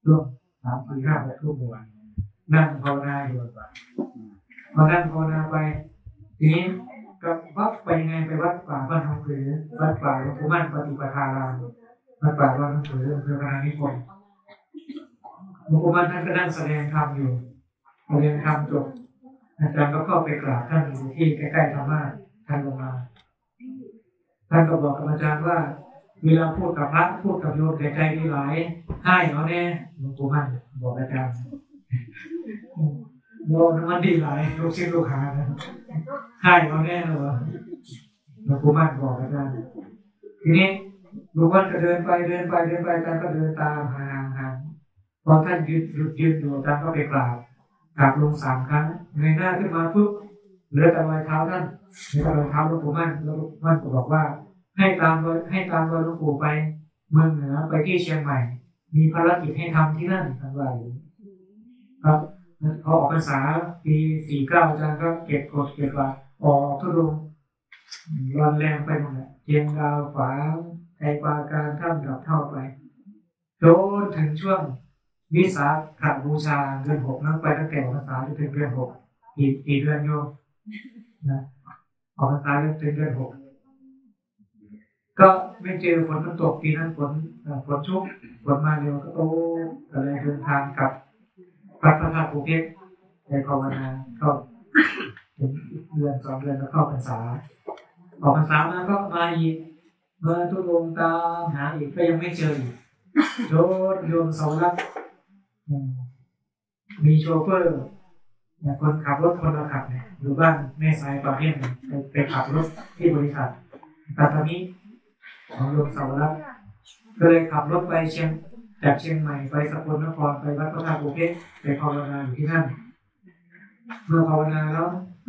ช่วง3 4 5 6 ทุ่มวันนั่งภาวนาอยู่พอนั่งภาวนาไปทีนี้ก็วัดไปยังไงไปวัดป่าบ้านทองผือวัดป่าหลวงปู่มั่นปฏิปทารามวัดป่าบ้านทองผืออำเภอพนานิคมหลวงปู่มั่นท่านก็นั่งแสดงธรรมอยู่แสดงธรรมจบอาจารย์ก็เข้าไปกราบท่านอยู่ที่ใกล้ๆธรรมะท่านลงมาท่านก็บอกกับอาจารย์ว่าเวลาพูดกับพระพูดกับโยมแต่ใจดีหลายให้เอาแน่หลวงปู่มั่นบอกอาจารย์โยมมันดีหลายลูกศิษย์ลูกหานะให้เอาแน่เหรอหลวงปู่มั่นบอกอาจารย์ทีนี้หลวงพ่อก็เดินไปอาจารย์ก็เดินตามห่างพอท่านยืนอยู่อาจารย์ก็ไปกราบลง3 ครั้งเงยหน้าขึ้นมาปุ๊บเหลือแต่รอยเท้าท่านเหลือแต่รอยเท้าหลวงปู่มั่นแล้วหลวงปู่มั่นก็บอกว่าให้ตามรอยหลวงปู่ไปเมืองเหนือไปที่เชียงใหม่มีภารกิจให้ทำที่นั่นทั้งหลายครับพอออกพรรษาปี49อาจารย์ก็เก็บกดเก็บว่าออกทุดงรันแรงไปหมดเลยเชียงดาวฝางไทยปาการถ้ำดับเท่าไปจนถึงช่วงวิสาขบูชาเดือน 6นั้นไปตั้งแต่ออกพรรษาจนถึงเดือน 6กี่เดือนโยมนะออกพรรษาจนถึงเดือน 6ก็ไม่เจอฝนตกปีนั้นฝนชุกฝนมาเร็วก็เลยเดินทางกับพระธาตุภูเพชรในภาวนาเข้าถึงเดือน 2 เดือนแล้วเข้าพรรษาออกพรรษามาก็มาอีกเมื่อทุดงตามหาอีกก็ยังไม่เจออีกโยมเสาลักมีโชเฟอร์คนขับรถคนละขับเนี่ยอยู่บ้านแม่สายประเภทไปขับรถที่บริษัทแต่ตอนนี้ของโยมเสาลักก็เลยขับรถไปจากเชียงใหม่ไปสกลนครไปวัดพระธาตุภูเพชรไปภาวนาอยู่ที่นั่นเมื่อภาวนาแล้ว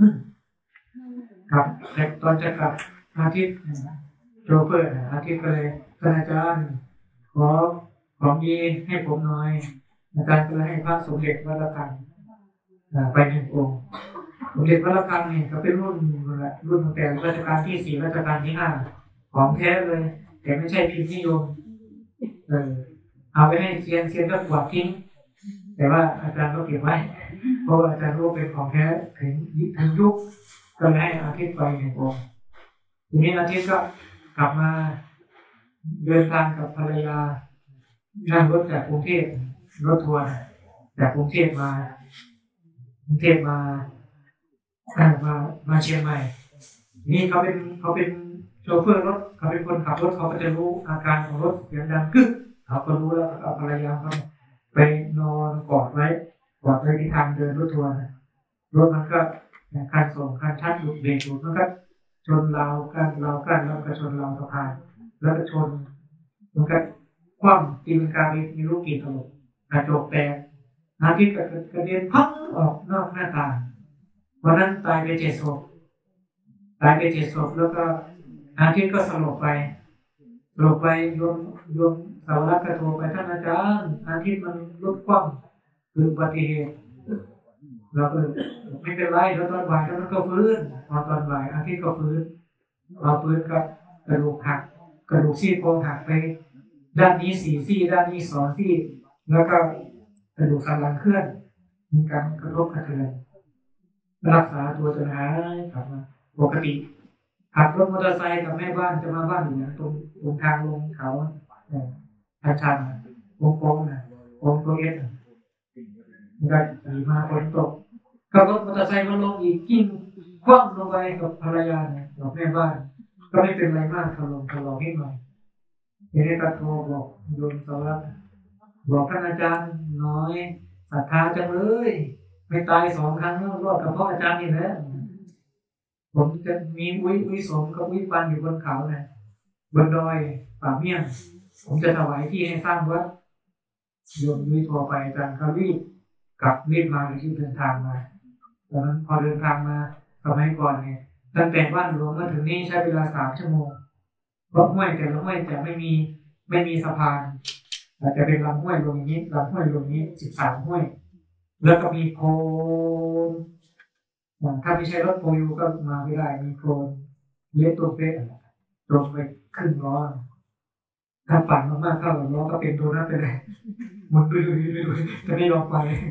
ครับแต่ตอนจะกลับอาทิตย์โชเฟอร์อาทิตย์ก็เลยท่านอาจารย์ขอของดีให้ผมหน่อยอาจารย์ก็เลยให้พระสมเด็จวัดระฆังไป1 องค์สมเด็จวัดระฆังนี่ก็เป็นรุ่นตั้งแต่รัชกาลที่4รัชกาลที่5ของแท้เลยแต่ไม่ใช่พิมพ์นิยมเอาไปให้เซียนก็กวาดทิ้งแต่ว่าอาจารย์ก็เก็บไว้เพราะว่าอาจารย์รู้เป็นของแท้ถึงยุคก็เลยให้อาทิตย์ไป1 องค์ทีนี้อาทิตย์ก็กลับมาเดินทางกับภรรยานั่งรถจากกรุงเทพรถทัวร์จากกรุงเทพมาเชียงใหม่นี่เขาเป็นโชเฟอร์รถเขาเป็นคนขับรถเขาก็จะรู้อาการของรถเสียงดังกึกเขาก็รู้แล้วเอาภรรยาเขาไปนอนกอดไว้ที่ทางเดินรถทัวร์รถมันก็คันส่งคันชัดหลุดเบรกหลุดมันก็ชนราวกั้นแล้วก็ชนราวสะพานแล้วก็ชนมันก็คว่ำตีลังกามีลูกกี่ตลบกระจกแตกอาทิตย์ก็กระเด็นพังออกนอกหน้าต่างวันนั้นตายไป7 ศพแล้วก็อาทิตย์ก็สลบไปโยมเสาลักก็โทรไปท่านอาจารย์อาทิตย์มันรถคว่ำคืออุบัติเหตุเราก็ไม่เป็นไรแล้วตอนบ่ายแล้วมันก็ฟื้นตอนบ่ายอาทิตย์ก็ฟื้นก็กระดูกหักกระดูกซี่โครงหักไปด้านนี้4 ซี่ด้านนี้2 ซี่แล้วก็กระดูกสันหลังเคลื่อนมีการกระทบกระเทือนรักษาตัวจนหายกลับมาปกติขับรถมอเตอร์ไซค์กับแม่บ้านจะมาบ้านอยู่ตรงทางลงเขาชันโค้งโค้งตัวเอสมันก็ขี่มาฝนตกขับรถมอเตอร์ไซค์มันลงอีกกิ้งคว่ำลงไปกับภรรยากับแม่บ้านก็ไม่เป็นไรมากทะลองนิดหน่อยทีนี้ก็โทรบอกโยมสวัสดิ์บอกท่านอาจารย์น้อยศรัทธาจังเลยไม่ตาย2 ครั้งแล้วรอดกับพ่ออาจารย์นี่แหละผมจะมีอุ้ยสมกับอุ้ยปันอยู่บนเขาบนดอยป่าเมี่ยงผมจะถวายที่ให้สร้างวัดโยมอุ้ยโทรไปอาจารย์เขารีบมาที่เดินทางมาตอนนั้นพอเดินทางมาสมัยก่อนเนี่ยตั้งแต่บ้านหลวงมาถึงนี่ใช้เวลา3 ชั่วโมงเพราะห้วยแต่ละห้วยจะไม่มีสะพานอาจจะเป็นลำห้วยลงนี้13 ห้วยแล้วก็มีโพนถ้าไม่ใช่รถโพยูก็มาไม่ได้มีโพนเลี้ยตัวเป๊ะตรงไปครึ่งล้อถ้าปั่นมากๆเข้าล้อก็เป็นตัวนั้นไปเลยหมดไปจะไม่ยอมไป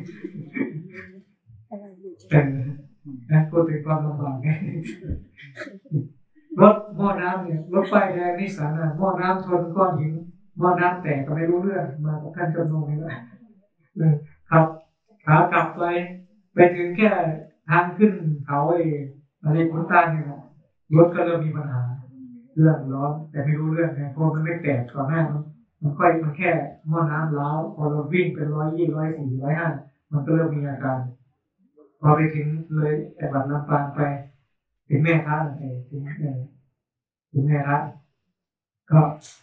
พูดถึงความลำบากไงรถหม้อน้ำเนี่ยรถไฟแดงนิสสันหม้อน้ำชนก้อนหินหม้อน้ำแตกก็ไม่รู้เรื่องมากับท่านจำนงนี่แหละครับขากลับไปถึงแค่ทางขึ้นเขาอะไรขุนตาลเนี่ยรถก็เริ่มมีปัญหาเรื่องร้อนแต่ไม่รู้เรื่องไงเพราะมันไม่แตกก่อนหน้ามันแค่หม้อน้ำล้าวพอเราวิ่งเป็น120 140 150มันก็เริ่มมีอาการพอไปถึงเลยแต่บัดลำปางไปถึงแม่ท่าถึงแม่ท่าก็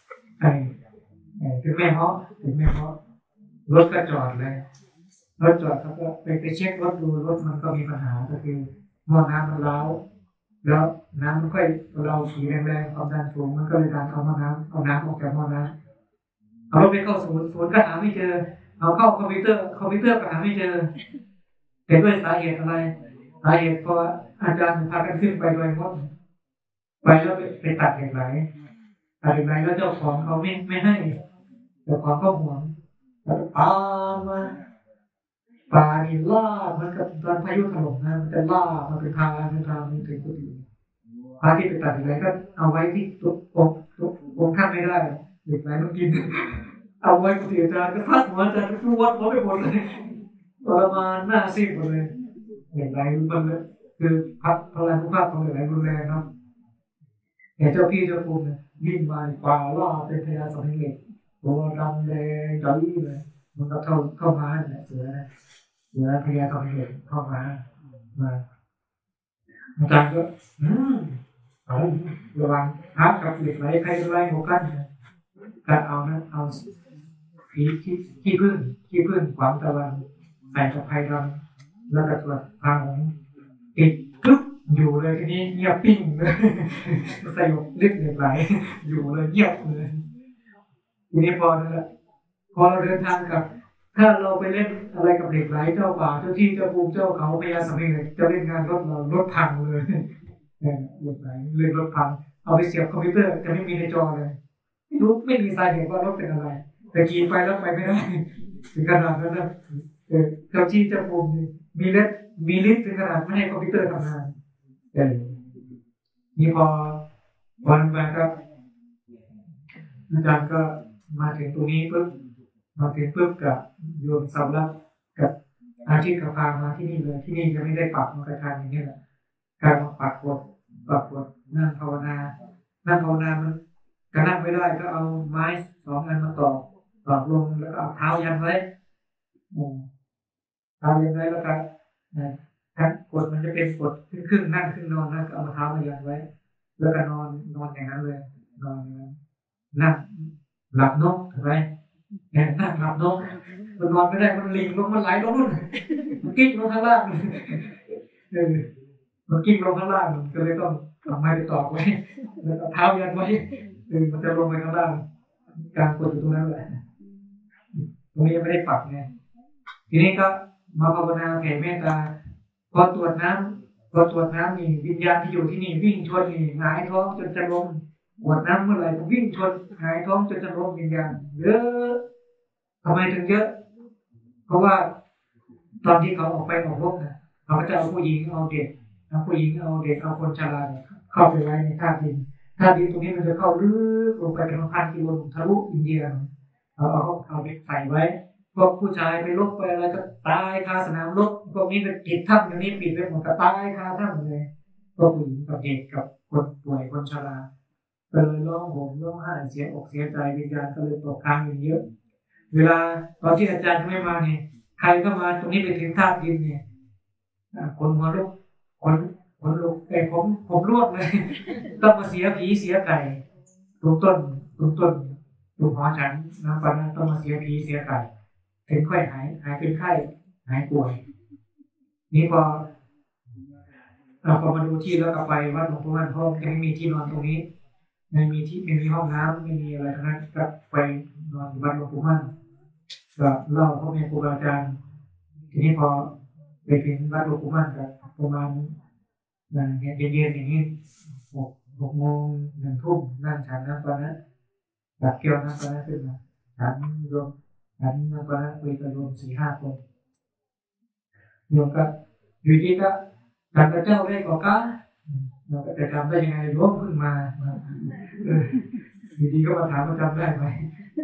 ถึงแม่เพาะรถก็จอดเลยรถจอดเขาก็ไปเช็ครถดูรถมันก็มีปัญหาก็คือหม้อน้ำมันล้าวแล้วน้ำมันค่อยเราขี่แรงๆความดันสูงมันก็เลยดันเอาน้ำออกจากหม้อน้ำเอารถไปเข้าศูนย์ก็หาไม่เจอเอาเข้าคอมพิวเตอร์ก็หาไม่เจอแต่ด้วยสาเหตุอะไรสาเหตุเพราะอาจารย์พากันขึ้นไปโดยมดไปแล้วไปตัดเหล็กไหลแล้วเจ้าของเขาไม่ให้เจ้าของก็ห่วงแล้วตามมาป่านี่ล่ามันกับตอนพายุถล่มนะมันจะล่ามันเป็นทางมันถึงกุฏิพระที่ไปตัดเหล็กไหลก็เอาไว้ที่องค์ท่านไม่ได้เหล็กไหลมันกินเอาไว้กุฏิอาจารย์ก็ทัดหัวอาจารย์ก็วัดหัวไปหมดเลยทรมานหน้าซีดหมดเลยเหล็กไหลมันเลยคือพลังภาพของเหล็กไหลรุนแรงครับแต่เจ้าพี่เจ้าคุณวิ่งมาป่าล่าเป็นพญาสมิงเหล็กตัวดำแดงใหญ่เลยมันก็เข้ามาเนี่ยเสือพญาสมิงเหล็กเข้ามาอาจารย์ก็เอาระวังพักกับเหล็กไหลใครจะไล่หัวกันก็เอาขี้ผึ้งขวางตะวันใส่กับไผ่ดำแล้วก็สวดพางของติดปึ๊บอยู่เลยทีนี้เงียบปิ้งเลยสยบลึกเหล็กไหลอยู่เลยเงียบเลยทีนี้พอเราเดินทางกับถ้าเราไปเล่นอะไรกับเหล็กไหลเจ้าป่าเจ้าที่เจ้าภูมิเจ้าเขาพญาสมิงเหล็กจะเล่นงานรถพังเลยเหล็กไหลเลยรถพังเอาไปเสียบคอมพิวเตอร์จะไม่มีในจอเลยไม่มีสาเหตุว่ารถเป็นอะไรแต่ขี่ไปแล้วไปไม่ได้ถึงขนาดนั้นนะเจ้าที่เจ้าภูมิมีฤทธิ์ถึงขนาดไม่ให้คอมพิวเตอร์ทำงานนี่พอวันมาครับอาจารย์ก็มาถึงตรงนี้ปุ๊บกับโยมสำรับกับอาชีพกับพามาที่นี่เลยที่นี่จะไม่ได้ปักมันกระทานอย่างนี้แหละการมาปักกดนั่งภาวนามันก็นั่งไม่ได้ก็เอาไม้2 อันมาตอกลงแล้วก็เอาเท้ายันไว้แล้วก็ทั้งกดมันจะเป็นกดครึ่งนั่งครึ่งนอนนะก็เอาเท้ามายันไว้แล้วก็นอนอย่างนั้นเลยนอนอย่างนั้นนั่งหลับนกถูกไหมนั่งหลับนกมันนอนไม่ได้มันลิงลงมันไหลลงนู่นมันกิ้งลงข้างล่างมันกิ้งลงข้างล่างก็เลยต้องเอาไม้ไปตอกไว้แล้วเอาเท้ายันไว้มันจะลงไปข้างล่างการกดอยู่ตรงนั้นแหละตรงนี้ยังไม่ได้ปักไงทีนี้ก็มาภาวนาแผ่เมตตาพอตรวจน้ำนี่วิญญาณที่อยู่ที่นี่วิ่งชนนี่หงายท้องจนจะล้มตรวจน้ำเมื่อไหร่ก็วิ่งชนหงายท้องจนจะล้มวิญญาณเยอะทำไมถึงเยอะเพราะว่าตอนที่เขาออกรบนะเขาก็จะเอาผู้หญิงเอาเด็กเอาคนชราเข้าไปไว้ในธาตุดินตรงนี้มันจะเข้าลึกลงไปเป็น1,000 กิโลทะลุอินเดียเอาไปใส่ไว้พวกผู้ชายไปรบไปอะไรก็ตายคาสนามรบพวกนี้ก็ปิดถ้ำอย่างนี้ปิดไปหมดก็ตายคาถ้ำเลยพวกผู้หญิงกับเด็กกับคนป่วยคนชราก็เลยร้องห่มร้องไห้เสียอกเสียใจวิญญาณก็เลยตกค้างอยู่เยอะเวลาตอนที่อาจารย์ไม่มาเนี่ยใครก็มาตรงนี้ไปถึงธาตุดินเนี่ยคนหัวลุกคนลุกผมรวดเลยต้องมาเสียผีเสียไก่ตรงต้นหอฉันน้ำปานะต้องมาเสียผีเสียไก่ถึงค่อยหายเป็นไข้หายป่วยนี่พอมาดูที่แล้วก็ไปวัดหลวงปู่มั่นห้องจะไม่มีที่นอนตรงนี้ไม่มีห้องน้ำไม่มีอะไรทั้งนั้นก็ไปนอนวัดหลวงปู่มั่นก็เล่าพ่อแม่ครูอาจารย์ทีนี้พอไปถึงวัดหลวงปู่มั่นก็ประมาณเย็นอย่างนี้6 โมง 1 ทุ่มนั่งฉันน้ำปานะตักแก้วน้ำปานะขึ้นมาฉันรวมฉันตอนนั้นคุยกับโยม4-5 คนโยมก็อยู่ดีก็จำพระเจ้าได้ก่อนก็เราก็จะจำได้ยังไงโยมเพิ่งมาอยู่ดีก็มาถามว่าจำได้ไหม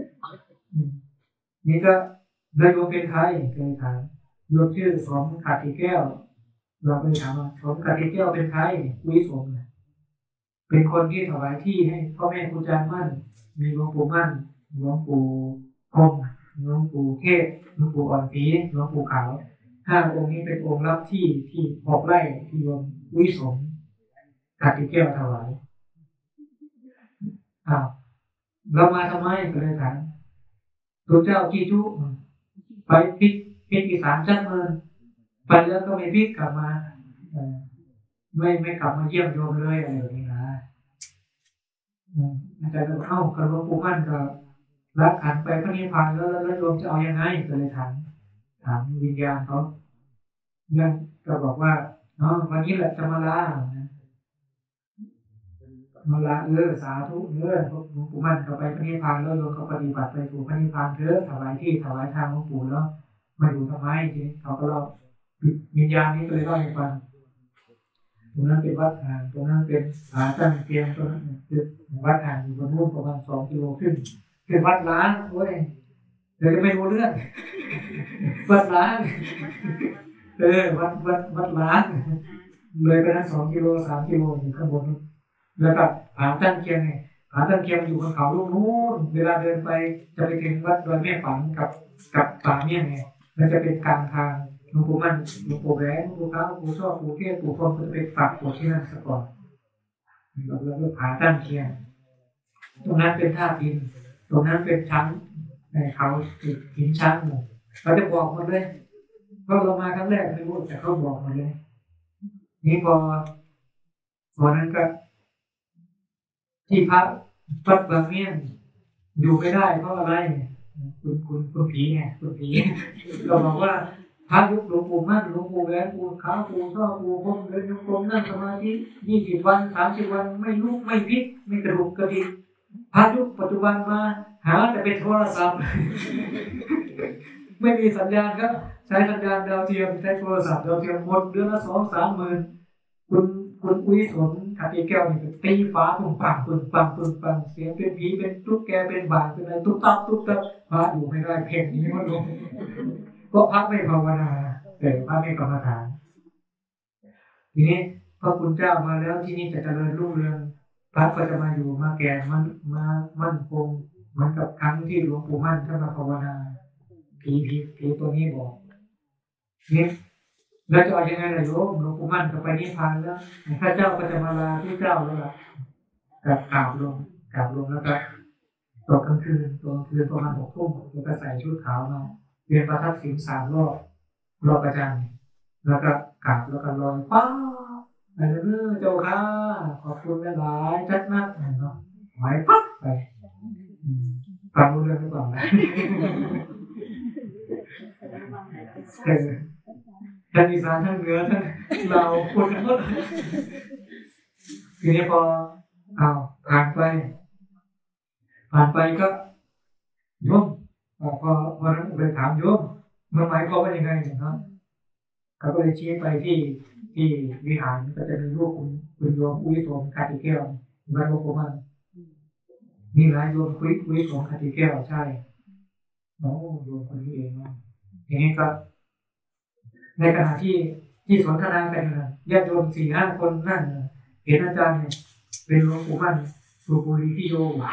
นี่ก็โยมเป็นใครเคยถามโยมชื่อสมขัดติแก้วเราไปถามว่าสมขัดติแก้วเป็นใครคุยสมเป็นคนที่ถวายที่ให้พ่อแม่ครูอาจารย์มั่นมีหลวงปู่มั่นหลวงปู่พรหมหลวงปู่เทพหลวงปู่อ่อนศรีหลวงปู่ขาว5 องค์นี้เป็นองค์รับที่6 ไร่ที่โยมวิสมขัดติแก้วถวายเรามาทำไมก็เลยถามตัวเจ้าจีจุไปพิกอีสานจัดเมืองไปแล้วก็ไม่พิกกลับมาไม่กลับมาเยี่ยมโยมเลยอะไรแบบนี้นะอาจารย์ก็บอกกระหลวงปู่มั่นก็รับขันไปพระนิพพานแล้วโยมจะเอายังไงก็เลยถามวิญญาณเขานั่นก็บอกว่าวันนี้แหละจะมาลาสาธุหลวงปู่มั่นก็ไปพระนิพพานแล้วโยมก็ปฏิบัติไปสู่พระนิพพานเถอะถวายที่ถวายทางหลวงปู่แล้วมาอยู่ทำไมทีนี้เขาก็เล่าวิญญาณนี้ก็เลยเล่าให้ฟังตรงนั้นเป็นวัดห่างตรงนั้นเป็นผาตั้งเตียงตรงนั้นคือวัดห่างอยู่บนนู้นประมาณ2 กิโลขึ้นคือวัดล้างโว้ยเดี๋ยวจะไม่รู้เรื่องวัดล้างวัดล้างเลยไปนั้น2 กิโล 3 กิโลอยู่ข้างบนแล้วก็ผาตั้งเตียงผาตั้งเตียงอยู่บนเขาลูกนู้นเวลาเดินไปจะไปถึงวัดดอยแม่ฝังกับป่าเนี่ยไงแล้วจะเป็นกลางทางหลวงปู่มั่นหลวงปู่แหวนหลวงปู่ขาวหลวงปู่ชอบหลวงปู่เทศหลวงปู่พรหมก็จะไปฝากตัวที่นั่นซะก่อนแล้วก็ผาตั้งเตียงตรงนั้นเป็นท่าดินตรงนั้นเป็นชั้นเขาหินช้างหมู่เขาจะบอกหมดเลยเพราะเรามาครั้งแรกไม่รู้แต่เขาบอกหมดเลยนี่พอนั้นก็ที่พระวัดบางเมี่ยงอยู่ไม่ได้เพราะอะไรคุณผีไงคุณผีเราบอกว่าพระยุคหลวงปู่มั่นหลวงปู่แหวนหลวงปู่ขาวหลวงปู่ชอบหลวงปู่พรหมเดินโยกมนั่งสมาธิ20 วัน30 วันไม่ลุกไม่พลิกไม่กระดุกกระดิกพระยุคปัจจุบันมาหาแต่เป็นโทรศัพท์ไม่มีสัญญาณครับใช้สัญญาณดาวเทียมใช้โทรศัพท์ดาวเทียมหมดเดือนละ2-3 หมื่นคุณอุ้ยสนขัดแก้วนี่ตีฟ้าปุ้งปังเสียงเป็นผีเป็นตุ๊กแกเป็นบาเป็นอะไรตุ๊บตับพระอยู่ไม่ได้เพลงนี้มันลงก็พระไม่ภาวนาแต่พระไม่กรรมฐานทีนี้พระคุณเจ้ามาแล้วที่นี่จะเจริญรุ่งเรืองพระก็จะมาอยู่มาแก่มั่นคงเหมือนกับครั้งที่หลวงปู่มั่นท่านมาภาวนาผีตัวนี้บอกนี่แล้วจะเอายังไงล่ะโยมหลวงปู่มั่นก็ไปนิพพานแล้วพระเจ้าก็จะมาลาที่เจ้าแล้วล่ะกราบลงแล้วก็ตกกลางคืนประมาณ6 ทุ่มแล้วก็ใส่ชุดขาวมาเรียนประทักษิณ3 รอบอาจารย์แล้วก็กราบแล้วก็ลอยป้าไปเรื่อยเจ้าค่ะขอบคุณหลายจัดนักเนาะหายปั๊บไปฟังรู้เรื่องหรือเปล่านะทั้งอีสานทั้งเหนือทั้งเราคนทั้งหมดทีนี้พอผ่านไปก็โยมพอนั้นไปถามโยมมันหมายความว่ายังไงนะครับเขาก็เลยชี้ไปที่วิหารก็จะมีรูปคุณโยมอุ้ยสมขัดติแก้ววัดหลวงปู่มั่นนี่นะโยมอุ้ยสมขัดติแก้วใช่โอ้โยมคนนี้เองทีนี้ก็ในขณะที่สนทนากันนะญาติโยม4-5 คนนั่นเห็นอาจารย์เนี่ยเป็นหลวงปู่มั่นสูบบุหรี่ที่โยว้า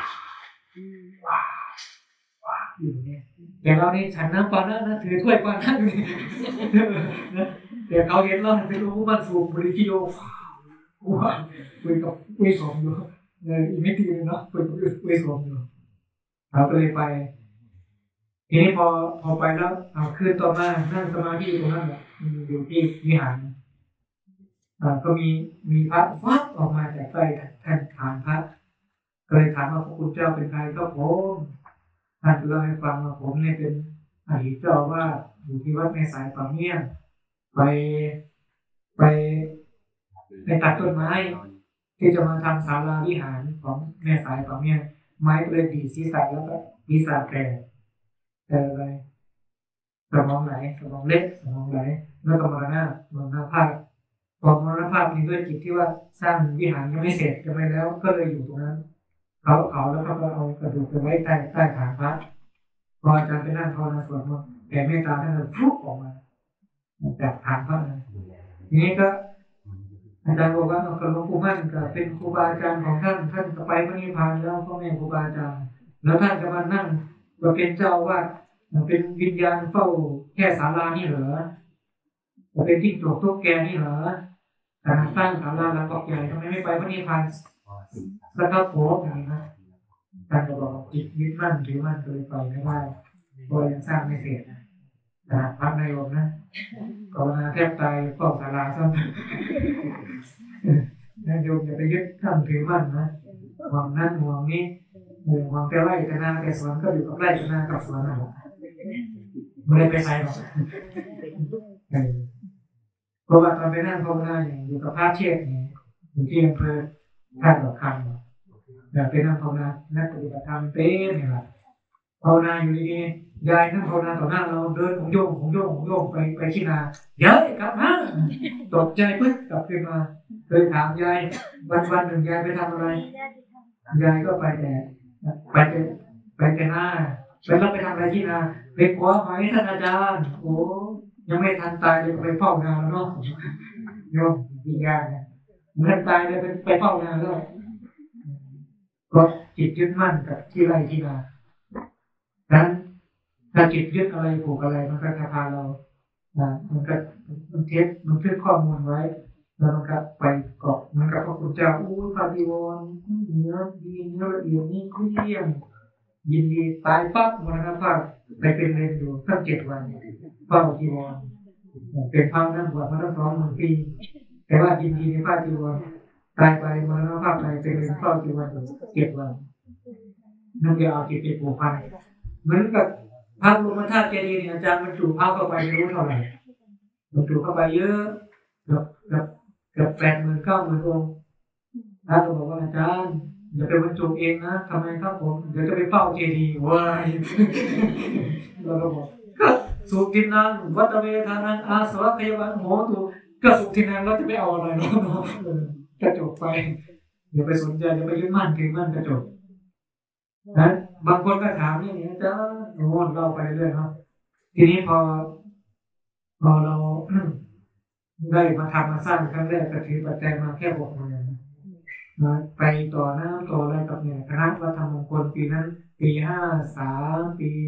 อยู่เนี่ยแต่เรานี่ฉันน้ำปานะถือถ้วยปานะอยู่เนี่ยแต่เขาเห็นเราเป็นหลวงปู่มั่นสูบบุหรี่ที่โยว้าคุยกับคุยสมอยู่อีกไม่ดีเลยเนาะคุยสมอยู่เราก็เลยไปทีนี้พอไปแล้วคืนต่อมานั่งสมาธิตรงนั้นอยู่ที่วิหารก็มีพระฟัดออกมาจากใต้แท่นฐานพระก็เลยถามว่าพระคุณเจ้าเป็นใครก็ผมท่านเล่าให้ฟังว่าผมเนี่ยเป็นอดีตเจ้าว่าอยู่ที่วัดแม่สายป่าเมี่ยงไปตัดต้นไม้ที่จะมาทำศาลาวิหารของแม่สายป่าเมี่ยงไม้เลยดีศีรษะแล้วก็ศีรษะแตกแต่อะไรสมองไหลสมองเล็กสมองไหลแล้วก็มรณภาพพอมรณภาพนี้ด้วยจิตที่ว่าสร้างวิหารยังไม่เสร็จยังไม่แล้วก็เลยอยู่ตรงนั้นเขาแล้วเขาก็เอากระดูกไปไว้ใต้ฐานพระพออาจารย์ไปนั่งภาวนาสวดมนต์แผ่เมตตาท่านก็ฟุบออกมาจากฐานพระนั้นทีนี้ก็อาจารย์บอกว่าหลวงปู่มั่นก็เป็นครูบาอาจารย์ของท่านก็ไปพระนิพพานแล้วพ่อแม่ครูบาอาจารย์แล้วท่านจะมานั่งมาเป็นเจ้าว่าเป็นวิญญาณเฝ้าแค่ศาลานี่เหรอจะเป็นที่โจกทุกแกนี่เหรอการสร้างศาลาหลังกอกใหญ่ทำไมไม่ไปพระนิพพานสักโผล่อย่างนี้นะท่านก็บอกจิตยึดมั่นถือมั่นเลยไปไม่ได้เพราะยังสร้างไม่เสร็จนะพักในโยมนะภาวนาแทบตายเฝ้าศาลาซ้ำนะโยมอย่าไปยึดท่านถือมั่นนะห่วงนั้นห่วงนี้ห่วงแต่ไร่แต่นาแต่สวนก็อยู่กับไร่แต่นากับสวนนั่นแหละไม่ได้ไปใส่หรอกเพราะว่าตอนไปนั่งภาวนาอย่างอยู่กับพระเทศเนี่ยอยู่ที่อำเภอท่าดอกคำแบบไปนั่งภาวนานักปฏิบัติธรรมเป็นเนี่ยแหละภาวนาอยู่ดีๆยายนั่งภาวนาต่อหน้าเราเดินของโยงไปที่นาเดี๋ยวกลับมาตกใจปึ๊บกลับขึ้นมาเคยถามยายวันหนึ่งยายไปทำอะไรยายก็ไปแต่หน้าแล้วไปทำอะไรที่นาไปขอหอยท่านอาจารย์โอ้ยังไม่ทันตายเลยไปเฝ้างานแล้วเนาะโยมวิญญาณเหมือนตายเลยไปเฝ้างานแล้วก็จิตยึดมั่นกับที่ไรที่นานั้นถ้าจิตยึดอะไรผูกอะไรมันก็จะพาเรามันเทปมันทึกข้อมูลไว้แล้วมันก็ไปเกาะมันกับพระคุณเจ้าพระจีวรเนื้อดีเนื้อละเอียดนี่เกลี้ยงยินดีตายปั๊บมรณภาพไปเป็นเลนอยู่ตั้ง7 วันเฝ้าจีวรเป็นพระนั่งบวชมาตั้ง20,000 ปีแต่ว่ายินดีในพระจีวรตายไปมรณภาพไปเป็นเลนเฝ้าจีวรอยู่7 วันนั่นจะเอาจิตไปผูกพันเหมือนกับพระบรมธาตุเจดีย์เนี่ยอาจารย์บรรจุพระเข้าไปไม่รู้เท่าไหร่บรรจุเข้าไปเยอะเกือบ80,000-90,000 องค์ท่านก็บอกว่าอาจารย์อย่าไปบรรจุเองนะทำไมครับผมเดี๋ยวจะไปเฝ้าเจดีย์ว้ายเราก็บอกก็สุกินนังวัตเวทานังอาสวะพยาวันโหตุก็สุกินนังเราจะไปเอาอะไรเนาะกระจกไปอย่าไปสนใจอย่าไปยึดมั่นถือมั่นกระจกนะบางคนก็ถามนี่อาจารย์โอ้เราไปเรื่อยเนาะทีนี้พอเราได้มาทำมาสร้างครั้งแรกก็ถือปัจจัยมาแค่60,000ไปต่อน้ำต่ออะไรกับเนี่ยคณะวัฒนมงคลปีนั้นปี53ปี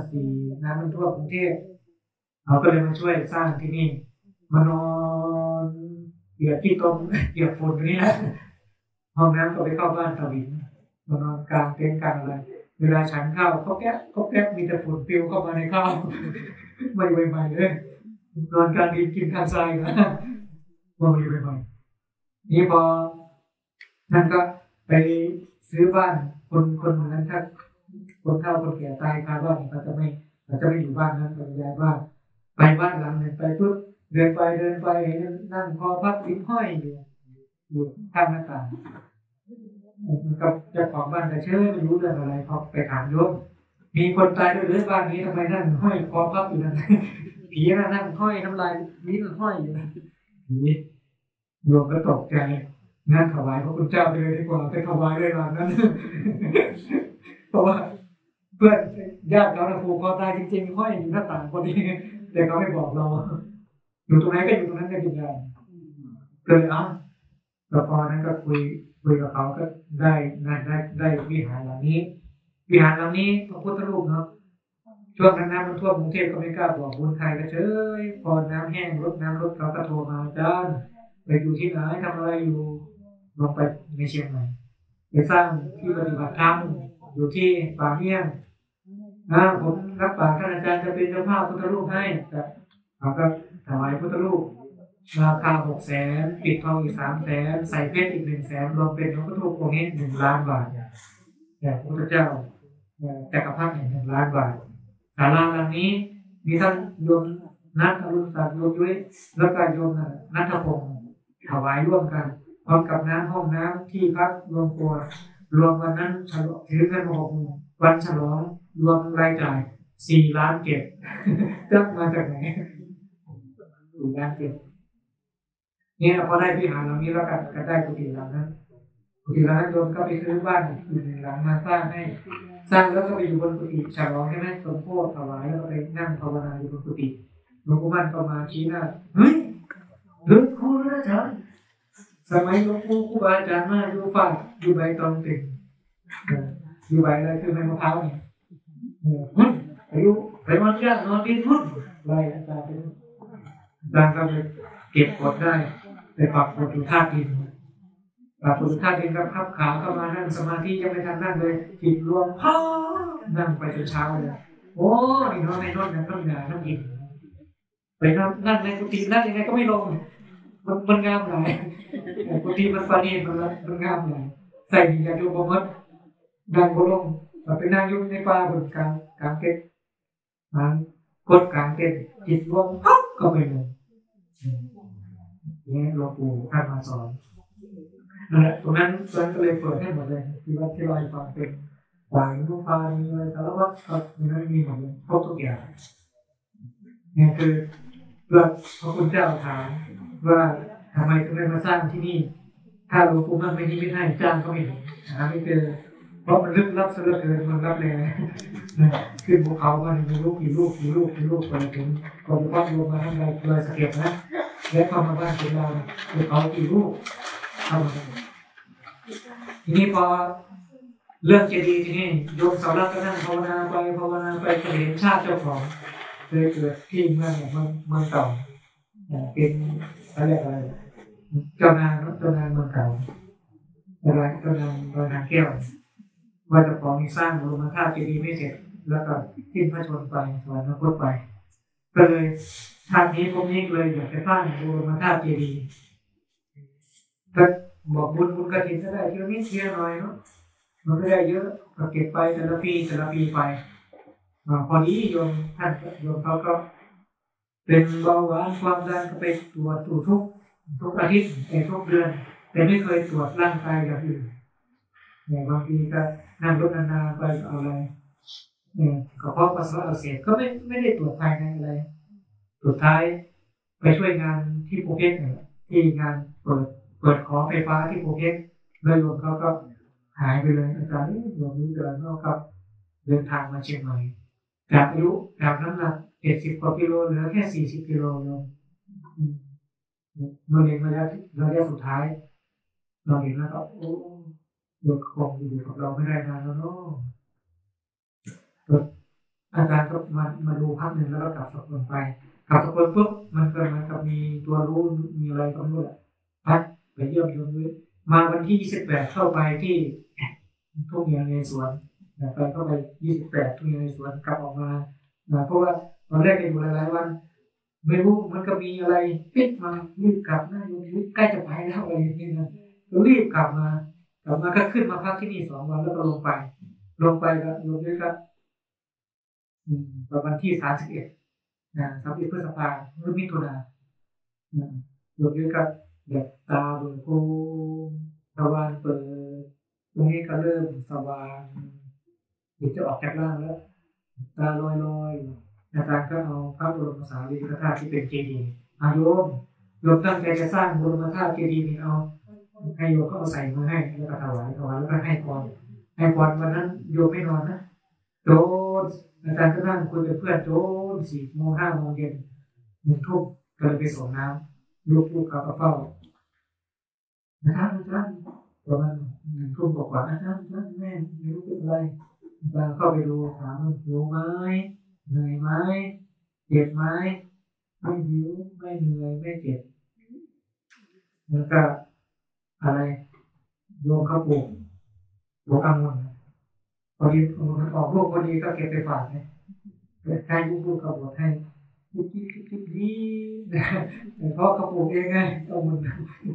54น้ำมันท่วมกรุงเทพเราก็เลยมาช่วยสร้างที่นี่มานอนเปียกที่ต้มเปียกฝนอยู่นี่นะห้องน้ำก็ไปเข้าบ้านตะวินมานอนกลางเต็นท์กลางอะไรเวลาฉันข้าวก็แก๊บมีแต่ฝุ่นปลิวเข้ามาในข้าวไม่ใหม่เลยนอนกลางดินกินข้าวทรายนะว่าไม่ใหม่นี่พอนั่นก็ไปซื้อบ้านคนนั้นถ้าคนเฒ่าคนแก่ตายคาบ้านเขาจะไม่อยู่บ้านนั้นก็ย้ายบ้านไปบ้านหลังหนึ่งไปปุ๊บเดินไปนั่งคอพับลิ้นห้อยอยู่ข้างหน้าต่างกับเจ้าของบ้านแต่เชื่อไม่รู้เรื่องอะไรพอไปถามโยมมีคนตายด้วยหรือบ้านนี้ทำไมนั่งห้อยคอพับอยู่นั่นผีนั่งห้อยน้ำลายลิ้นห้อยอยู่นั่นผีโยมก็ตกใจงานถวายพระคุณเจ้าไปเลยดีกว่าไปถวายเลยหลังนั้นเพราะว่าเพื่อนญาติเราผูกคอตายจริงๆห้อยอยู่หน้าต่างพอดีแต่เขาไม่บอกเราอยู่ตรงไหนก็อยู่ตรงนั้นก็ยืนยันเลยแล้วพอนั้นก็คุยกับเขาก็ได้วิหารหลังนี้พระพุทธรูปเนาะช่วงนั้นน้ำมันท่วมกรุงเทพก็ไม่กล้าบอกบุญใครก็เฉยพอน้ำแห้งรถเขาก็โทรมาอาจารย์ไปอยู่ที่ไหนทำอะไรอยู่ลงไปในเชียงใหม่ไปสร้างที่ปฏิบัติธรรมอยู่ที่ป่าเมี่ยงผมรับปากท่านอาจารย์จะเป็นเจ้าภาพพุทธรูปให้เขาก็ถวายพุทธรูปราคา600,000ปิดทองอีก300,000ใส่เพชรอีก100,000รวมเป็นพระพุทธรูปองค์นี้1,000,000 บาทแต่พระพุทธเจ้าจักรพรรดิ1,000,000 บาทศาลาหลังนี้มีท่านโยมนัทอรุณศักดิ์โยมยุ้ยแล้วก็โยมนัทพงศ์ถวายร่วมกันพร้อมกับห้องน้ำที่พักรวมวันนั้นถือเงินมา60,000วันฉลองรวมรายจ่าย 4,000,000จักมาจากไหน4,000,000เนี่ยพอได้วิหารหลังนี้แล้วก็ได้กุฏิหลังนั้นกุฏิหลังนั้นโยมก็ไปซื้อบ้านอีก1 หลังมาสร้างให้สร้างแล้วก็ไปอยู่บนกุฏิฉลองใช่ไหมสมโภชถวายแล้วก็ไปนั่งภาวนาอยู่บนกุฏิหลวงปู่มั่นก็มาชี้หน้าเฮ้ยหลวงปู่นะจ๊ะสมัยหลวงปู่ครูบาอาจารย์มาอยู่ฝ่ายอยู่ใบตองติ่งอยู่ใบอะไรคือใบมะพร้าวเนี่ยอายุไปวันแรกนอนดินพุ่นไรอาจารย์ก็ไปเก็บกดได้ไปปรับกดอยู่ท่าดินปรับกดอยู่ท่าดินก็พับขาเข้ามานั่งสมาธิยังไม่ทันนั่งเลยจิตรวมพ่อนั่งไปจนเช้าเลยโอ้ยนอนในนอนนั้นต้องหนาต้องอิ่มไปนั่งในกุฏินั่งยังไงก็ไม่ลงมันงามหลายกุฏิมันปานีมันงามหลายใส่ดินยาโยบมัดดังโบลงเราไปนั่งยุ่งในป่าบนกลางเต็นท์กดกลางเต็นท์จิตรวมปั๊บก็ไปเลยนี่หลวงปู่ท่านมาสอนตรงนั้นก็เลยเปิดให้หมดเลยที่วัดที่ลอยฟังเป็นหวายรูปพามีอะไรสารวัตรก็มีหมดเลยครบทุกอย่างนี่คือเพื่อพระคุณเจ้าถามว่าทำไมถึงได้มาสร้างที่นี่ถ้าหลวงปู่มันไม่ให้จ้างก็ไม่หาไม่เจอเพราะมันลึกลับซะเหลือเกินมันรับเลยขึ้นภูเขามามีลูกกี่ลูกไปถึงกองทัพรวมมาทั้งเลยสะเก็ดนะและเข้ามาบ้านของเราภูเขากี่ลูกเข้ามาทีนี้พอเรื่องเจดีย์ทีนี้โยมสาวรักก็นั่งภาวนาไปก็เห็นชาติเจ้าของเคยเกิดที่เมืองเก่าเป็นอะไรเจ้านางเมืองเก่าอะไรเจ้านางดอยนางแก้วว่าเจ้าของมีสร้างบรมธาตุเจดีย์ไม่เสร็จแล้วก็ทิ้งพระชนไปสวรรคตไปก็เลยชาตินี้พวกนี้เลยอยากจะสร้างบรมธาตุเจดีย์ถ้าบอกบุญกฐินก็ได้เที่ยวนี้เที่ยวหน่อยเนาะมันก็ได้เยอะก็เก็บไปแต่ละปีไปพอดีโยมเขาก็เป็นเบาหวานความดันก็ไปตรวจทุกอาทิตย์ทุกเดือนแต่ไม่เคยตรวจร่างกายอย่างอื่นบางทีก็นั่งรถนานๆไปเอาอะไรกระเพาะปัสสาวะอักเสบก็ไม่ได้ตรวจภายในอะไรสุดท้ายไปช่วยงานที่ภูเก็ตที่งานเปิดขอไฟฟ้าที่ภูเก็ตแล้วโยมเขาก็หายไปเลยอาจารย์โยมรู้เดินนอกครับเดินทางมาเชียงใหม่จากอายุจากน้ำหนัก70 กว่ากิโลเหลือแค่40 กิโลโยมมาเรียนระยะสุดท้ายเราเห็นแล้วก็โอ้โยมคงอยู่กับเราไม่ได้นานแล้วเนาะอาจารย์ก็มาดูพักหนึ่งแล้วก็กลับสกลไปกลับสกลปุ๊บมันก็เหมือนกับมีตัวรู้มีอะไรก็ไม่รู้แหละพักไปเยี่ยมโยมด้วยมาวันที่28เข้าไปที่ทุ่งยางในสวนไปเข้าไป28ทุ่งยางในสวนกลับออกมาเพราะว่าตอนแรกอยู่หลายวันไม่รู้มันก็มีอะไรปิดมารีบกลับนะโยมใกล้จะไปแล้วอะไรอย่างนี้นะรีบกลับมาก็ขึ้นมาพักที่นี่2 วันแล้วก็ลงไปก็โยมด้วยครับประมาณที่31 พฤษภาคมหรือมิถุนายนโยมด้วยครับแบบตาเบิกโพรงตะวันเปิดตรงนี้ก็เริ่มสว่างจิตจะออกจากร่างแล้วตาลอยอาจารย์ก็เอาพระบรมสารีริกธาตุที่เป็นเจดีย์โยมตั้งใจจะสร้างบรมธาตุเจดีย์นี่เอาให้โยมก็เอาใส่มาให้แล้วก็ถวายแล้วก็ให้พรวันนั้นโยมไม่นอนนะโจนอาจารย์ก็นั่งคุยกับเพื่อนโจน4 โมง 5 โมงเย็น1 ทุ่มก็เลยไปส่งน้ำลูกเขาก็เฝ้าอาจารย์ประมาณ1 ทุ่มกว่าอาจารย์แม่ไม่รู้เป็นอะไรอาจารย์เข้าไปดูถามหิวไหมเหนื่อยไหมเจ็บไหมไม่หิวไม่เหนื่อยไม่เจ็บแล้วก็อะไรโยมเขาปลูกองุ่นพอดีมันออกลูกพอดีก็เก็บไปฝากให้ลูกเขาบดให้คิดดีแต่เพราะเขาปลูกเองไงองุ่น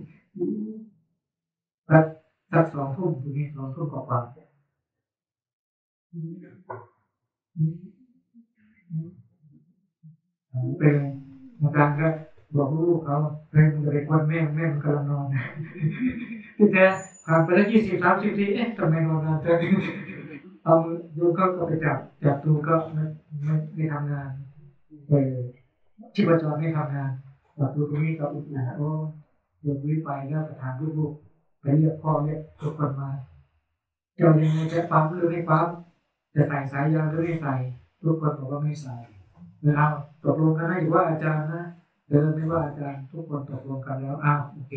สัก2 ทุ่มทีนี้2 ทุ่มกว่าไปเลยอาจารย์ก็บอกลูกเขามึงจะไปกวนแม่มันกำลังนอนที่แท้ผ่านไปแล้ว20-30 ทีทำไมนอนนานจังเอาโยมก็ไปจับดูก็ไม่ทำงานชีพจรไม่ทำงานจับดูตรงนี้ก็อุดหนุนโอ้โยมวิไปแล้วไปถามลูกๆไปเรียกพ่อเรียกทุกคนมาเจ้ายังไงจะปั๊มหรือไม่ปั๊มจะใส่สายยางหรือไม่ใส่ทุกคนบอกว่าไม่ใส่เอาตกลงกันนะอยู่ว่าอาจารย์นะเดินไม่ว่าอาจารย์ทุกคนตกลงกันแล้วอ้าวโอเค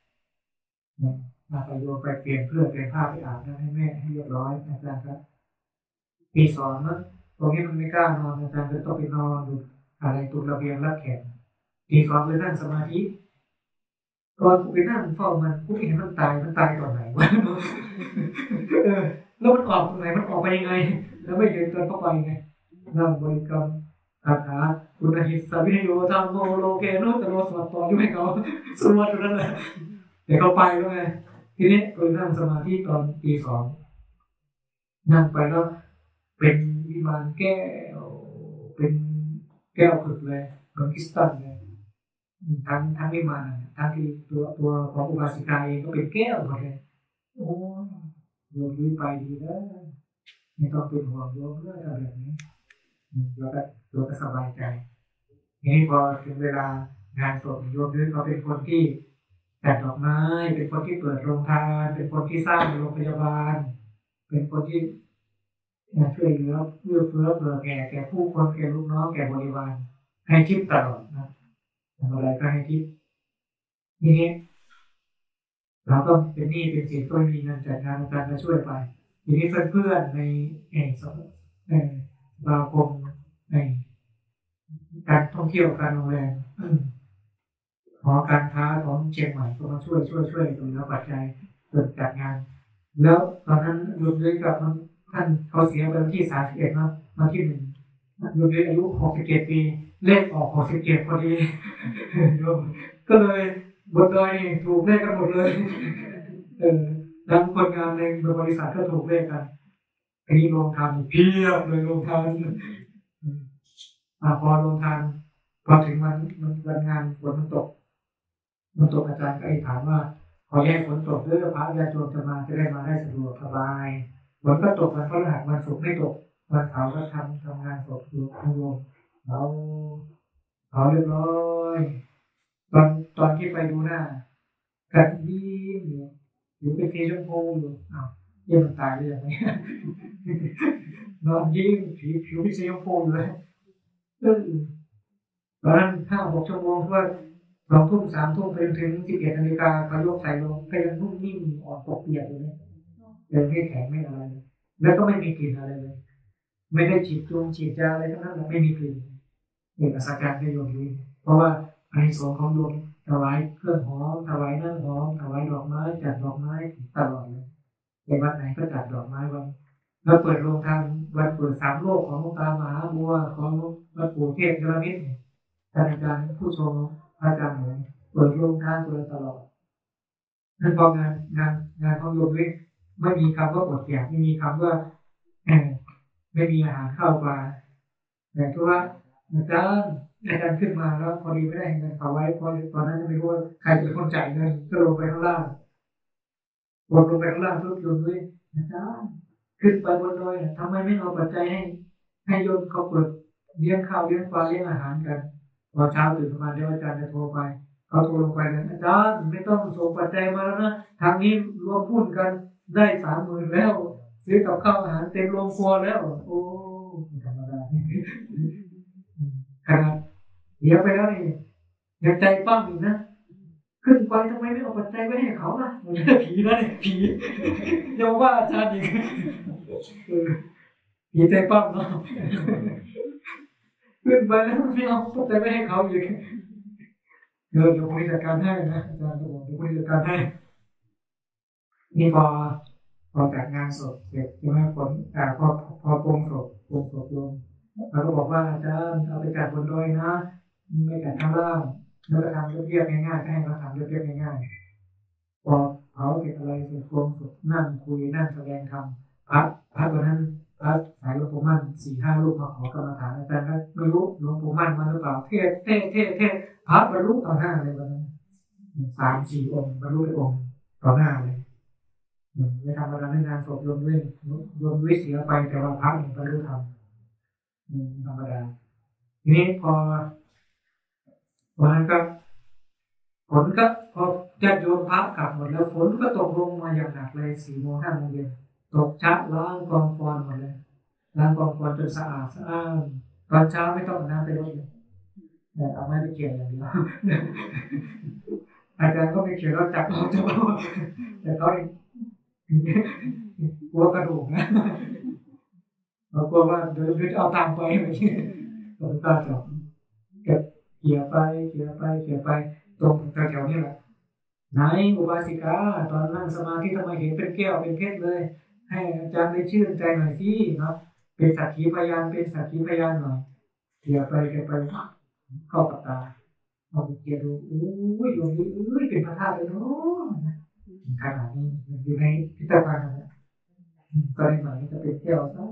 มาไปโยมไปเปลี่ยนเพื่อเป็นผ้าไปอาบน้ำให้แม่ให้เรียบร้อยอาจารย์ครับปีสองนั้นตรงนี้มันไม่กล้านอนอาจารย์ก็ต้องไปนอนดูอะไรตุนระเบียงรับแขกปีสองเลยนั่งสมาธิตอนกูไปนั่งเฝ้ามันกูเห็นมันตายตอนไหนวะแล้วมันออกตรงไหนมันออกไปยังไงแล้วไม่เห็นตอนเข้าไปไงนั่งบริกรรมคาถาคุณหิตสวิโยธรรมโมโลเกโนตโรสวัตโตอยู่ให้เขาสวดอยู่นั่นแหละเดี๋ยวเขาไปแล้วไงทีนี้กูนั่งสมาธิตอนปีสองนั่งไปแล้วเป็นวิมานแก้วเป็นแก้วผึกเลยเหมือนคริสตัลเลยทั้งวิมานทั้งที่ตัวของอุบาสิกาเองก็เป็นแก้วหมดเลยโอ้โยมรู้ไปดีแล้วไม่ต้องเป็นห่วงโยมเรื่องอะไรแบบนี้เราก็สบายใจทีนี้พอถึงเวลางานศพโยมด้วยเขาเป็นคนที่จัดดอกไม้เป็นคนที่เปิดโรงทานเป็นคนที่สร้างโรงพยาบาลเป็นคนที่ช่วยเหลือเอื้อเฟื้อเผื่อแก่ผู้คนแก่ลูกน้องแก่บริวารให้ทิปตลอดนะทำอะไรก็ให้ทิปทีนี้เราก็เป็นหนี้เป็นสินก็มีเงินจัดงานอาจารย์ก็ช่วยไปทีนี้เพื่อนๆในสมาคมในการท่องเที่ยวการโรงแรมหอการค้าของเชียงใหม่ก็มาช่วยโดยแล้วปัจจัยเกิดจัดงานแล้วตอนนั้นรวมด้วยกับท่านเขาเสียไปวันที่31นะวันที่1รวมด้วยอายุ67 ปีเลขออก67พอดีก็เลยบนดอยนี่ถูกเลขกันหมดเลยแล้วคนงานในบริษัทก็ถูกเลขกันอันนี้ลงทานเพียบเลยลงทานพอลงทานพอถึงวันงานฝนตกอาจารย์ก็ถามว่าขอแยกฝนตกเพื่อพระญาติโยมจะได้มาได้สะดวกสบายฝนก็ตกวันพฤหัสวันศุกร์ไม่ตกวันเสาร์ก็ทำงานศพอยู่โยมเอาเรียบร้อยตอนที่ไปดูหน้ากันยิ้มอยู่เป็นสีชมพูอยู่ยิ้มตายเลยอย่างนี้นอนยิ้มผิวเป็นสีชมพูเลยตอนนั้น5-6 ชั่วโมงว่า2 ทุ่ม 3 ทุ่มไปถึง11 นาฬิกาเขายกใส่ลงก็ยังนุ่มนิ่มอ่อนปกเปียกอยู่เลยยังไม่แข็งไม่อะไรแล้วก็ไม่มีกลิ่นอะไรเลยไม่ได้ฉีดยาอะไรทั้งนั้นไม่มีกลิ่นอัศจรรย์โยมนี้เพราะว่าอานิสงส์ของโยมถวายเครื่องหอมถวายน้ำหอมถวายดอกไม้จัดดอกไม้ตลอดเลยในวัดไหนก็จัดดอกไม้วันแล้วเปิดโรงทานวันเปิด3 โลกของหลวงตามหาบัวของวัดปู่เทพยรมิตรท่านอาจารย์ผู้ชมอาจารย์หนูเปิดโรงทานตลอดนั่นพองานของโยมนี้ไม่มีคำว่าอดอยากไม่มีคำว่าไม่มีอาหารเข้ามาแต่ทุกว่าอาจารย์ขึ้นมาแล้วพอดีไม่ได้เงินฝากไว้พอตอนนั้นไม่รู้ว่าใครเป็นคนจ่ายเงินก็ลงไปข้างล่างลงไปข้างล่างทุกโยมด้วยอาจารย์ขึ้นไปบนดอยทำไมไม่เอาปัจจัยให้โยมเขาเปิดเลี้ยงข้าวเลี้ยงปลาเลี้ยงอาหารกันพอเช้าตื่นมาเดี๋ยวอาจารย์จะโทรไปเขาโทรลงไปเลยอาจารย์ไม่ต้องส่งปัจจัยมาแล้วนะทางนี้รวมหุ้นกันได้30,000แล้วซื้อกับข้าวอาหารเต็มโรงครัวแล้วโอ้ธรรมดาขนาดเดี๋ยวไปแล้วนี่อยากใจปั้มอีกนะขึ้นไปทำไมไม่เอาปัจจัยไว้ให้เขาล่ะผีนะเนี่ยผีอย่าว่าอาจารย์อีกผีใจปั้มเนาะขึ้นไปแล้วไม่เอาปัจจัยไว้ให้เขาอีกเดี๋ยวผมจัดการให้นะอาจารย์บอกเดี๋ยวผมจัดการให้นี่พอจัดงานศพเสร็จใช่ไหมพอปรงศพลงเราก็บอกว่าอาจารย์เอาไปจัดบนดอยนะไม่จัดข้างล่างแล้วทำเรียบๆง่ายๆให้เขาทำเรียบๆง่ายๆพอเผาเสร็จอะไรเสร็จปรงศพนั่งคุยนั่งแสดงธรรมพระวันนั้นพระสายหลวงปู่มั่น 4-5 รูปมาขอกรรมฐานอาจารย์ก็ไม่รู้หลวงปู่มั่นมาหรือเปล่าเทศพระบรรลุต่อหน้าเลยวันนั้น3-4 องค์บรรลุไปองค์ต่อหน้าเลยไม่ธรรมดาในงานศพโยมด้วยเสียไปแต่ว่าพระเองบรรลุธรรมธรรมดาทีนี้พอวันนั้นก็ฝนก็พอญาติโยมพระกลับหมดแล้วฝนก็ตกลงมาอย่างหนักเลย4 โมง 5 โมงเย็นตกชะล้างกองฟอนหมดเลยล้างกองฟอนจนสะอาดสะอ้านตอนเช้าไม่ต้องเอาน้ำไปรดเลยแต่เอาไม้ไปเกี่ยวอย่างเดียวอาจารย์ก็ไม่เกี่ยวเราจับเราจะเอาแต่เขาเองกลัวกระดูกนะเรากลัวว่าเดี๋ยวจะเอาตังไปแบบนี้หลวงตาจับเก็บเกี่ยวไปตรงแถวๆนี้แหละไหนอุบาสิกาตอนนั่งสมาธิทำไมเห็นเป็นแก้วเป็นเพชรเลยให้อาจารย์ได้ชื่นใจหน่อยสิเนาะเป็นสักขีพยานหน่อยเกี่ยวไปเข้ากับตาเอาไปเกี่ยวดูโอ้ยโยมนี่เป็นพระธาตุเลยเนาะขนาดนี้อยู่ในพิพิธภัณฑ์นะก็เลยหมายจะเป็นแก้วซะ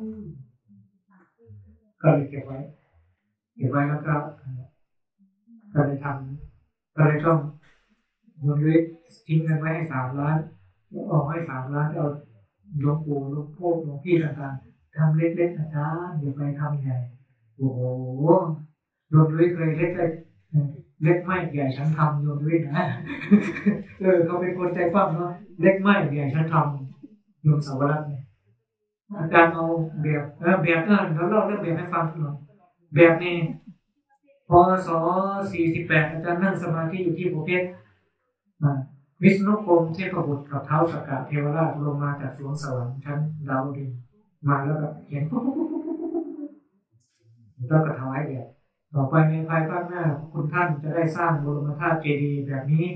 ก็เลยเก็บไว้แล้วก็เลยต้องมูลนิธิทิ้งเงินไว้ให้3 ล้านแล้วออกให้3 ล้านเอาหลวงปู่หลวงพ่อหลวงพี่ต่างๆทำเล็กๆอาจารย์อย่าไปทำใหญ่โอ้โหโยมด้วยเคยเล็กไม่ใหญ่ฉันทำโยมด้วยนะเขาเป็นคนใจปั้มเนาะเล็กไม่ใหญ่ฉันทำโยมสาวรักษ์เนี่ยอาจารย์เอาแบบเราเล่าเรื่องแบบให้ฟังหน่อยแบบนี้พ.ศ. 48อาจารย์นั่งสมาธิอยู่ที่ภูเก็ตวิษณุพรหมเทพบุตรกับเท้าสกกะเทวราชลงมาจากสวงสวรรค์ชั้นดาวดึงมาแล้วก็เห็นแล้วก็ถวายแด่ต่อไปในภายภาคหน้าคุณท่านจะได้สร้างบรมธาตุเจดีย์แบบนี้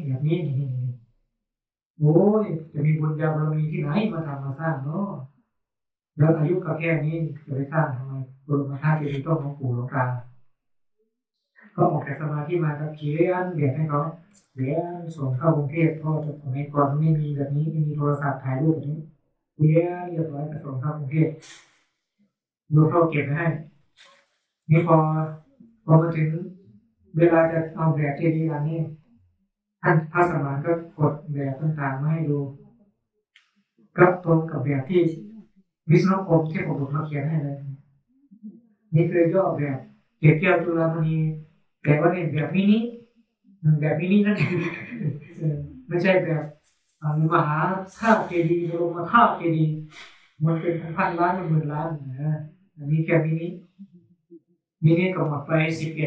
โอ้ยจะมีบุญญาบารมีที่ไหนมาสร้างเนาะแล้วอายุก็แค่นี้จะไปสร้างทำไมบรมธาตุเจดีย์ต้องหลวงปู่หลวงตาก็ออกจากสมาธิมาก็เขียนเรียนให้เขาเรียนส่งเข้ากรุงเทพเพราะสมัยก่อนไม่มีแบบนี้ไม่มีโทรศัพท์ถ่ายรูปแบบนี้เรียบร้อยก็ส่งเข้ากรุงเทพดูเขาเก็บไว้ให้นี่พอมาถึงเวลาจะเอาแบบเจดีย์อันนี้ท่านพระสมานก็กดแบบต่างๆมาให้ดูก็ตรงกับแบบที่วิษณุพรหมเทพบุตรมาเขียนให้เลยนี่คือย่อแบบเก็บแก้วจุฬามณีแต่ว่าเนี่ยแบบมินินั่นเองไม่ใช่แบบมหาธาตุเจดีย์บรมธาตุเจดีย์มันเป็นพันล้านหมื่นล้านนะอันนี้แค่มินิก็หมดไป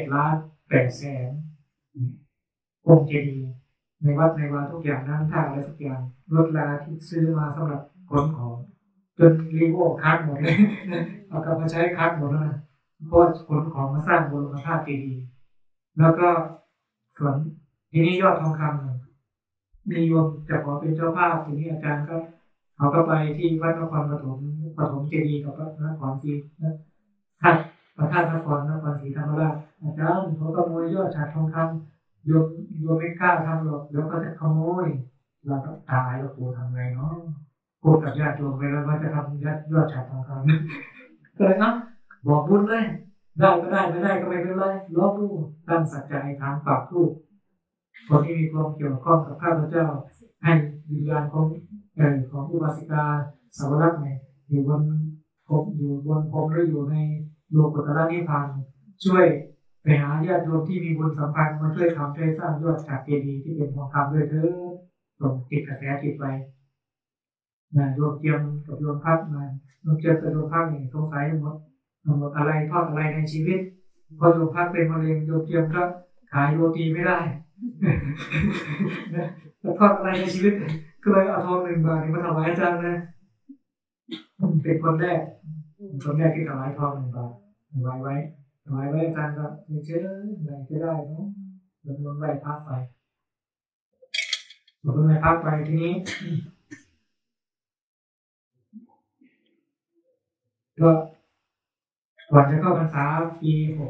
11,800,000องค์เจดีย์ในวัดในวาทุกอย่างน้ำท่าอะไรทุกอย่างรถลาที่ซื้อมาสำหรับขนของจนรีโวคัดหมดเลยเอากลับมาใช้คัดหมดแล้วนะเพราะขนของมาสร้างบรมธาตุเจดีย์แล้วก็ส่วนทีนี้ยอดทองคำมีโยมจะขอเป็นเจ้าภาพทีนี้อาจารย์ก็เขาก็ไปที่วัดนครปฐมเจดีย์กับวัดนครศรีท่านพระธาตุนครศรีธรรมราชอาจารย์เขาขโมยยอดฉัตรทองคำโยมไม่กล้าทำหรอกเดี๋ยวเขาจะขโมยเราก็ตายแล้วปู่ทำไงเนาะพูดกับญาติโยมไปแล้วว่าจะทำยอดฉัตรทองคำก็เลยนะบอกบุญเลยได้ก็ได้ไม่ได้ก็ไม่เป็นไรลองดูตั้งสัจจะให้ทางปากทูกคนที่มีความเกี่ยวข้องกับข้าพเจ้าให้วิญญาณของอุบาสิกาสาวรักษ์เนี่ยอยู่บนพรหมหรืออยู่ในโลกุตระนิพพานช่วยไปหาญาติโยมที่มีบุญสัมพันธ์มาช่วยทำช่วยสร้างยอดฉัตรเจดีย์ที่เป็นทองคำด้วยเถิดส่งติดกระแสจิตไปโยมเจียมกับโยมพักมาโยมเจียมกับโยมพักเนี่ยสงสัยหมดอะไรทอดอะไรในชีวิตพอโยมพักเป็นมะเร็งโยมเจียมก็ขายโรตีไม่ได้จะทอดอะไรในชีวิตก็เลยเอาทอง1 บาทมาถวายอาจารย์นะเป็นคนแรกที่ถวายทอง1 บาทถวายไว้อาจารย์ก็เชื่ออะไรก็ได้เนาะลงไปพักไปทีนี้ก็ก่อนจะเข้าพรรษาปี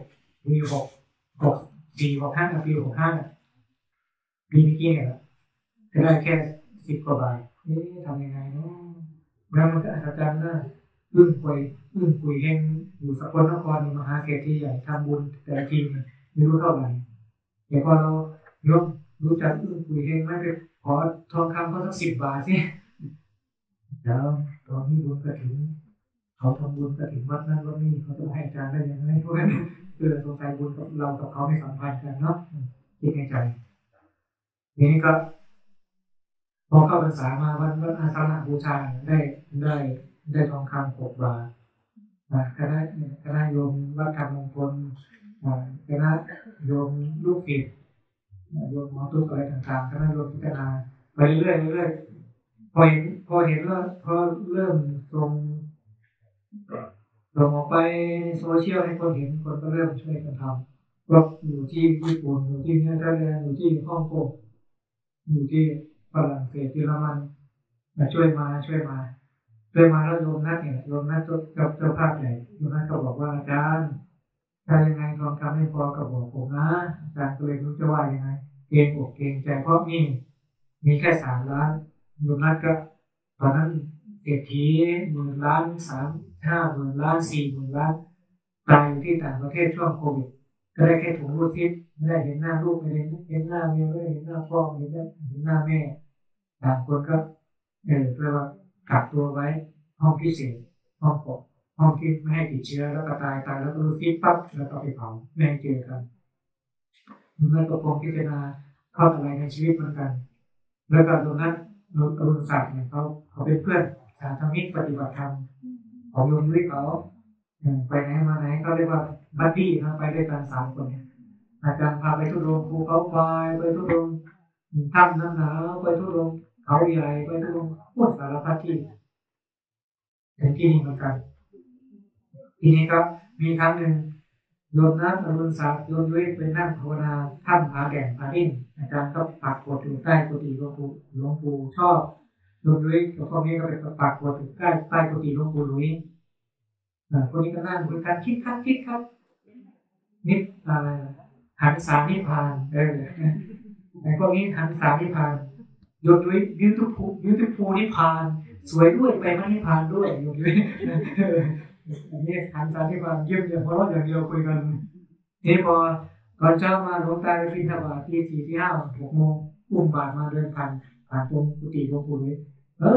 64 65ปี65ปีเมื่อกี้เนี่ยจะได้แค่10 กว่าบาททำยังไงเนาะแล้วมันก็อัศจรรย์นะอึ้งคุยเองอยู่สกลนครมหาเศรษฐีใหญ่ทำบุญแต่ละทีไม่รู้เท่าไหร่แต่พอเรายกรู้จักอึ้งคุยเองไม่ไปขอทองคำเขาสัก10 บาทสิแล้วตอนนี้บุญกฐินเขาทำบุญกฐินวัดนั้นวัดนี้เขาจะให้อาจารย์ได้ยังไงพวกนั้นสงสัยบุญกับเรากับเขาไม่สัมพันธ์กันเนาะคิดในใจนี้ก็พอเข้าพรรษามาวันอาสาฬหบูชาได้ทองคำ6 บาทคณะโยมวัดธรรมมงคลคณะโยมลูกศิษย์โยมหมอตุ๊กอะไรต่างๆคณะโยมพิจารณาไปเรื่อยๆพอเห็นว่าพอเริ่มส่งออกไปโซเชียลให้คนเห็นคนก็เริ่มช่วยกันทำก็อยู่ที่ญี่ปุ่นอยู่ที่เนเธอร์แลนด์อยู่ที่ฮ่องกงอยู่ที่ฝรั่งเศสเยอรมันช่วยมาแล้วโยมนัดเนี่ยโยมนัดเจ้าภาพใหญ่โยมนัดก็บอกว่าอาจารย์ถ้ายังไงลองทำให้พอกับบอกผมนะอาจารย์ก็เลยรู้จะว่ายังไงเกรงอกเกรงใจเพราะนี่มีแค่3 ล้านโยมนัดก็ตอนนั้นเศรษฐี10,000,000 50,000,000 40,000,000ตายอยู่ที่ต่างประเทศช่วงโควิดก็ได้แค่ถุงรูดซิปไม่ได้เห็นหน้าลูกไม่ได้เห็นหน้าเมียไม่ได้เห็นหน้าพ่อไม่ได้เห็นหน้าแม่ต่างคนก็เรียกว่ากักตัวไว้ห้องพิเศษห้องที่ไม่ให้ติดเชื้อแล้วก็ตายแล้วก็รูดซิปปั๊บแล้วก็ไปเผาไม่ให้เจอกันมันก็คงพิจารณาทอดอะไรในชีวิตเหมือนกันแล้วก็ตรงนั้นอรุณศักดิ์เนี่ยเขาเป็นเพื่อนสาธมิกปฏิบัติธรรมของโยมยุ้ยเขาไปไหนมาไหนก็เรียกว่าบัดดี้นะไปด้วยกัน3 คนอาจารย์พาไปทุดงภูเขาไฟไปทุดงถ้ำน้ำหนาวไปทุดงเขาใหญ่ไปทุดงพูดสารพัดที่ถึงที่นี่เหมือนกันทีนี้ก็มีครั้งหนึ่งโยมนัทอรุณศักดิ์โยมยุ้ยไปนั่งภาวนาถ้ำผาแดงผาดิ้นอาจารย์ก็ปักกดอยู่ใต้กุฏิหลวงปู่ชอบโยมยุ้ยกับพ่อแม่ก็ไปปักกดอยู่ใต้กุฏิหลวงปู่หลุยคนนี้ก็นั่งคุยกันคิดครับนิดอะไรหันสานิพานไอ้พวกนี้หันสานิพานโยมยุ้ยbeautifulนิพานสวยด้วยไปพระนิพานด้วยโยมยุ้ยอันนี้หันสานิพานเยี่ยมเพราะว่าอย่างเดียวคุยกันนี่พอตอนเช้ามาหลวงตาไปบิณฑบาตตี 4 ตี 5 6 โมงอุ้มบาตรมาเดินผ่านตรงกุฏิหลวงปู่เลย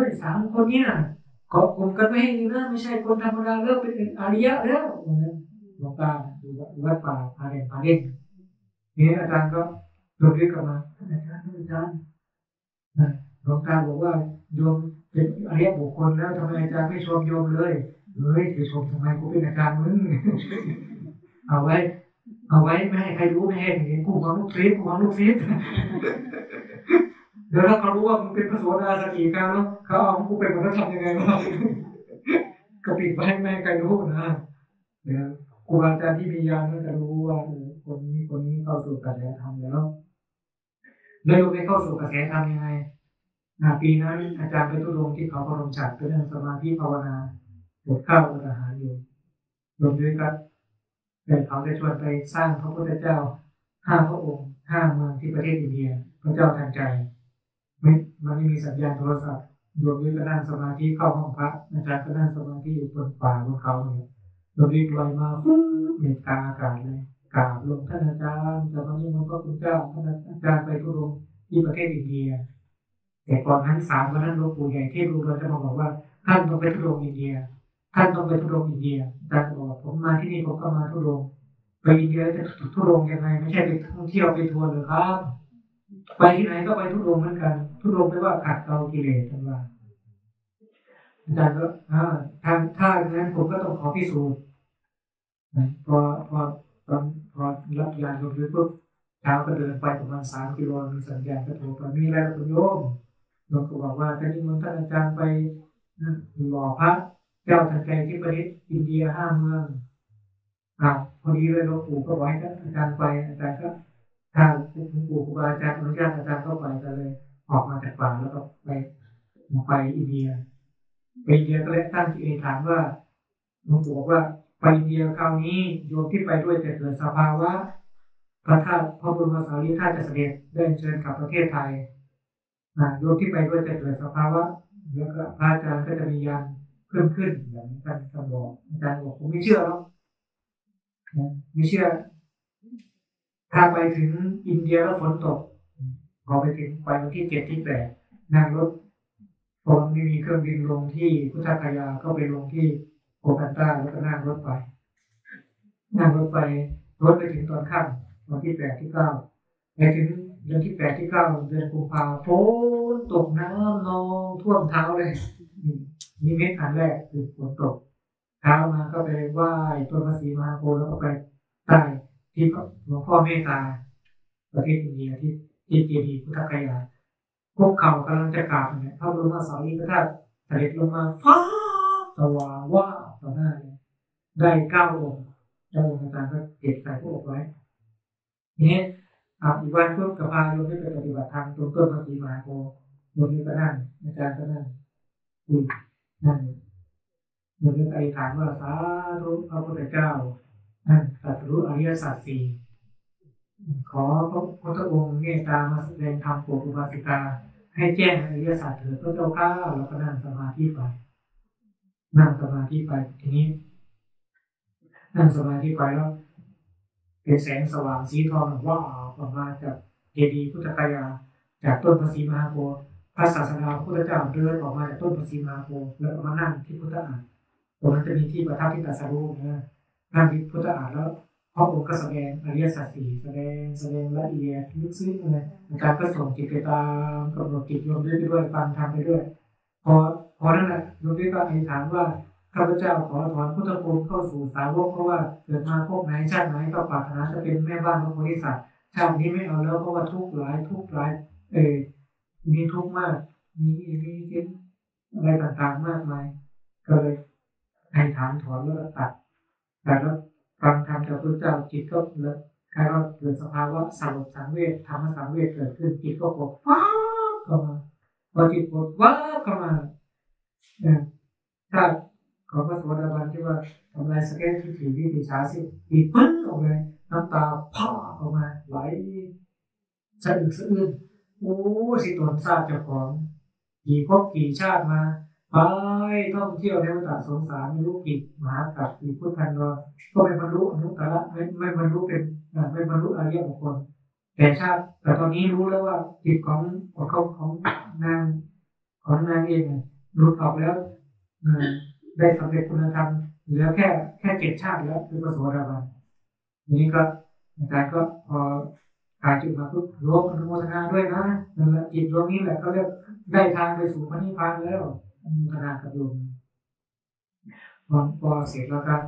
3 คนเนี่ยเกาะกลุ่มกันไม่ให้ดีนะไม่ใช่คนธรรมดาแล้วเป็นอริยะแล้วหลวงตาอยู่วัดป่าผาแดงผาเด่นนี่อาจารย์ก็โยมเรียกกลับมาอาจารย์หลวงตาบอกว่าโยมเป็นอริยบุคคลแล้วทำไมอาจารย์ไม่ชมโยมเลยจะชมทำไมกูเป็นอาจารย์มึงเอาไว้ไม่ให้ใครรู้ไม่ให้เห็นกูของลูกศิษย์เดี๋ยวถ้าเขารู้ว่ามึงเป็นพระโสดาสกิการแล้วเขาเอากูไปมันจะทำยังไงวะก็ปิดไว้ไม่ให้ใครรู้นะเดี๋ยวครูอาจารย์ที่มีญาณก็จะรู้ว่าคนนี้เข้าสู่กระแสธรรมแล้วโยมไปเข้าสู่กระแสธรรมยังไงปีนั้นอาจารย์ไปทุดงที่เขาพนมฉัตรไปนั่งสมาธิภาวนาอดข้าวอดอาหารอยู่โยมด้วยกันเป็นเขาได้ชวนไปสร้างพระพุทธเจ้า5 พระองค์5 เมืองที่ประเทศอินเดียพระเจ้าทันใจมันไม่มีสัญญาณโทรศัพท์โยมด้วยก็นั่งสมาธิเข้าห้องพระอาจารย์ก็นั่งสมาธิอยู่บนป่าบนเขาเนี่ยโยมด้วยลอยมาฟุ้งเหนือกลางอากาศเลยกราบลงท่านอาจารย์จากวันนี้มันก็คุณเจ้าท่านอาจารย์ไปทุดงที่ประเทศอินเดียแต่ก่อนนั้น3 วันนั้นหลวงปู่ใหญ่เทพรูปเราจะมาบอกว่าท่านต้องไปทุดงอินเดียท่านต้องไปทุดงอินเดียอาจารย์บอกผมมาที่นี่ผมก็มาทุดงไปอินเดียจะทุดงยังไงไม่ใช่ไปท่องเที่ยวไปทัวร์หรือครับไปที่ไหนก็ไปทุดงเหมือนกันทุดงไม่ว่าขัดเกลากิเลสทั้งว่าอาจารย์ก็ถ้าอย่างนั้นผมก็ต้องขอพิสูจน์พอรับยานลงไปปุ๊บเช้าก็เดินไปประมาณ3 กิโลมีสัญญาณก็โทรไปมีอะไรคุณโยมก็บอกว่าท่านนิมนต์ท่านอาจารย์ไปหล่อพระเจ้าทันใจที่ประเทศอินเดีย5 เมืองพอดีเลยหลวงปู่ก็บอกให้ท่านอาจารย์ไปอาจารย์ก็ถ้าหลวงปู่ครูบาอาจารย์อนุญาตอาจารย์ก็ไปกันเลยออกมาจากป่าแล้วก็ไปอินเดียก็เลยตั้งจิตอธิษฐานว่าหลวงปู่บอกว่าไปอินเดียคราวนี้โยมที่ไปด้วยจะเกิดสภาวะพระธาตุพระบรมสารีริกธาตุจะเสด็จได้เชิญกลับประเทศไทยโยมที่ไปด้วยจะเกิดสภาวะแล้วก็พระอาจารย์ก็จะมียานเพิ่มขึ้นอย่างนี้ท่านบอกอาจารย์บอกผมไม่เชื่อหรอกไม่เชื่อถ้าไปถึงอินเดียแล้วฝนตกพอไปถึงไปวันที่7 ที่ 8นั่งรถไฟพอไม่มีเครื่องบินลงที่พุทธคยาก็ไปลงที่โอกันตาแล้วก็นั่งรถไปรถไปถึงตอนค่ำวันที่8 ที่ 9ไปถึงเดือนที่8 ที่ 9เดือนกุมภาพันธ์ฝนตกน้ำนองท่วมเท้าเลยนี่เม็ดอันแรกคือฝนตกเช้ามาก็ไปไหว้ต้นพระศรีมหาโพธิ์แล้วก็ไปใต้ที่หลวงพ่อเมตตาประเทศอินเดียที่เจดีย์พุทธคยาพวกเขากำลังจะกราบเนี่ยพระบรมสารีริกธาตุเสด็จลงมาฟ้าสว่างว่าต่อหน้าเลยได้9 องค์เจ้าองค์ต่างๆก็เก็บใส่พวกไว้นี้อีกวันก็กับพาโยมได้ไปปฏิบัติธรรมตรงต้นพระศรีมหาโพธิ์โยมนี่ก็นั่งอาจารย์ก็นั่งนั่งโยมก็อธิษฐานว่าสาธุพระพุทธเจ้าตรัสรู้อริยสัจสี่ขอพระพุทธองค์เมตตามาแสดงธรรมโปรดอุบาสิกาให้แจ้งอริยสัจเถิดพระเจ้าข้าแล้วก็นั่งสมาธิไปทีนี้นั่งสมาธิไปแล้วเป็นแสงสว่างสีทองว้าวออกมาจากเจดีย์พุทธคยาจากต้นพระศรีมหาโพธิ์พระศาสดาพระพุทธเจ้าเดินออกมาจากต้นพระศรีมหาโพธิ์แล้วก็มานั่งที่พุทธอาฏตรงนั้นจะมีที่ประทับที่ตรัสรู้นะนั่งที่พุทธอาฏแล้วพระองค์ก็แสดงอริยสัจสี่แสดงละเอียดลึกซึ้งเลยอาจารย์ก็ส่งจิตไปตามกำหนดจิตโยมด้วยฟังธรรมไปด้วยพอนั่นแหละโยมก็อธิษฐานว่าข้าพเจ้าขอถอนพุทธคุณเข้าสู่สาวกเพราะว่าเกิดมาพบไหนชาติไหนก็ปรารถนาจะเป็นแม่บ้านพระโพธิสัตว์ชาตินี้ไม่เอาแล้วเพราะว่าทุกข์หลายมีทุกข์มากมีสิ่งอะไรต่างๆมากมายก็เลยให้ถามถอนแล้วตัดแล้วฟังธรรมจากพระเจ้าจิตก็เลยใครก็เกิดสภาวะสลบสังเวชธรรมสังเวชเกิดขึ้นจิตก็ปวดว้าเข้ามาพอจิตปวดว้าเข้ามาถ้าของพระโสดาบันที่ว่าทำลายสเก็ตที่ถือวิธีช้าสิปีปึ้งออกเลยน้ำตาพ่อออกมาไหลสะอึกสะอื้นโอ้สิตนทราบเจ้าของกี่ภพกี่ชาติมาไปท่องเที่ยวในวัฏสงสารไม่รู้กี่มหากาพย์กี่พุทธันดรก็ไม่บรรลุอนุตตรไม่บรรลุเป็นไม่บรรลุอริยบุคคลแต่ตอนนี้รู้แล้วว่าจิตของนางเองหลุดออกแล้วได้สำเร็จคุณธรรมเหลือแค่7 ชาติแล้วคือพระโสดาบันนี้ก็อาจารย์ก็พอกายจุดมาปุ๊บรวมอนุโมทนาด้วยนะนั่นแหละจิตดวงนี้แหละก็เรียกได้ทางไปสู่พระนิพพานแล้วอนุโมทนากับโยมพอเสร็จแล้วก็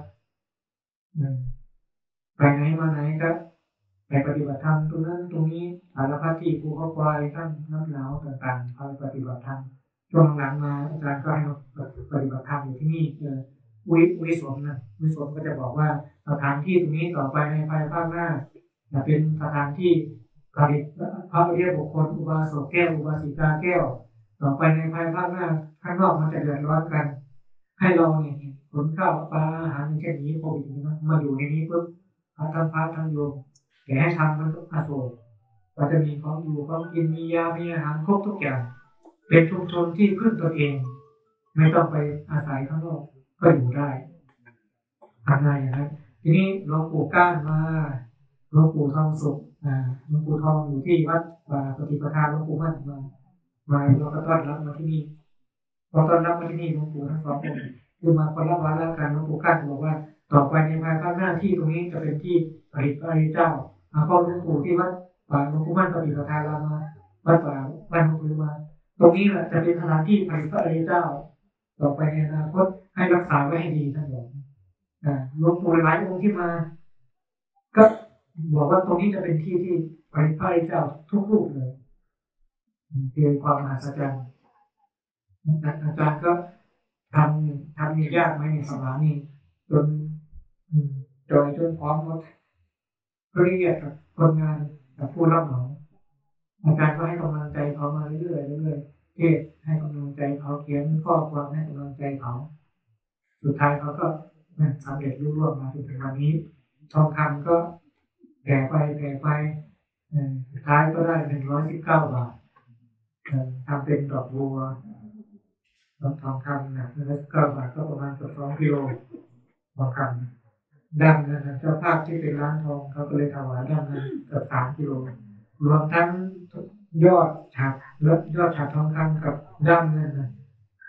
ไปไหนมาไหนก็ไปปฏิบัติธรรมตรงนั้นตรงนี้สารพัดที่ภูเขาควายทั้งน้ำหนาวต่างๆไปปฏิบัติธรรมช่วงหลังมาอาจารย์ก็ให้เราปฏิบัติธรรมอยู่ที่นี่วิสมก็จะบอกว่าสถานที่ตรงนี้ต่อไปในภายภาคหน้าจะเป็นสถานที่ผลิตพระอริยบุคคลอุบาสกแก้วอุบาสิกาแก้วต่อไปในภายภาคหน้าข้างนอกมันจะเดือดร้อนกันให้เราเนี่ยขนข้าวปลาอาหารเช่นนี้โควิดมาอยู่ในนี้ปุ๊บทั้งโยมแต่ให้ทำมันอโศกก็จะมีของอยู่ของกินมียามีอาหารครบทุกอย่างเป็นชุมชนที่พึ่งตัวเองไม่ต้องไปอาศัยข้างนอกก็อยู่ได้ทำได้อย่างนั้นทีนี้หลวงปู่ก้านมาหลวงปู่ทองสุขหลวงปู่ทองอยู่ที่วัดปฏิปทาหลวงปู่มั่นมาเราก็ต้อนรับมาที่นี่พอต้อนรับมาที่นี่หลวงปู่ทั้ง2 องค์คือมาคนละวาระกันหลวงปู่ก้านบอกว่าต่อไปในภายภาคหน้าที่ตรงนี้จะเป็นที่ผลิตพระอริยเจ้าก็หลวงปู่ที่วัดหลวงปู่มั่นปฏิปทารามาวัดป่าบ้านหลวงปู่มาตรงนี้แหละจะเป็นสถานที่ผลิตพระอริยเจ้าต่อไปในอนาคตให้รักษาไว้ให้ดีท่านบอกหลวงปู่หลายองค์ที่มาก็บอกว่าตรงนี้จะเป็นที่ที่ผลิตพระอริยเจ้าทุกรูปเลยคือความมหัศจรรย์อาจารย์ก็ทำนี่ยากไหมในสมัยนี้จนพร้อมหมดก็เรียกกับคนงานกับผู้รับเหมาอาจารย์ก็ให้กำลังใจเขามาเรื่อยเทศให้กำลังใจเขาเขียนข้อความให้กำลังใจเขาสุดท้ายเขาก็สำเร็จรุ่งเรืองมาถึงวันนี้ทองคำก็แผ่ไปสุดท้ายก็ได้119 บาททำเป็นดอกบัวทองคำนะ119 บาทก็ประมาณเกือบ2 กิโลทองคำดั้งนั้นเจ้าภาพที่เป็นร้านทองเขาก็เลยถวายดั้งนั้นเกือบ3 กิโลรวมทั้งยอดฉัตรทองคำกับดั้งนั้น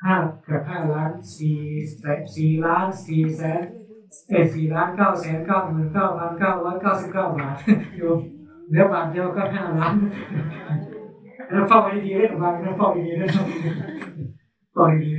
4,4,4,4,999,999 บาทโยมเหลือบาทเดียวก็5 ล้านแล้วเฝ้าดีๆได้กับบางแล้วเฝ้าดีๆได้เฝ้าดี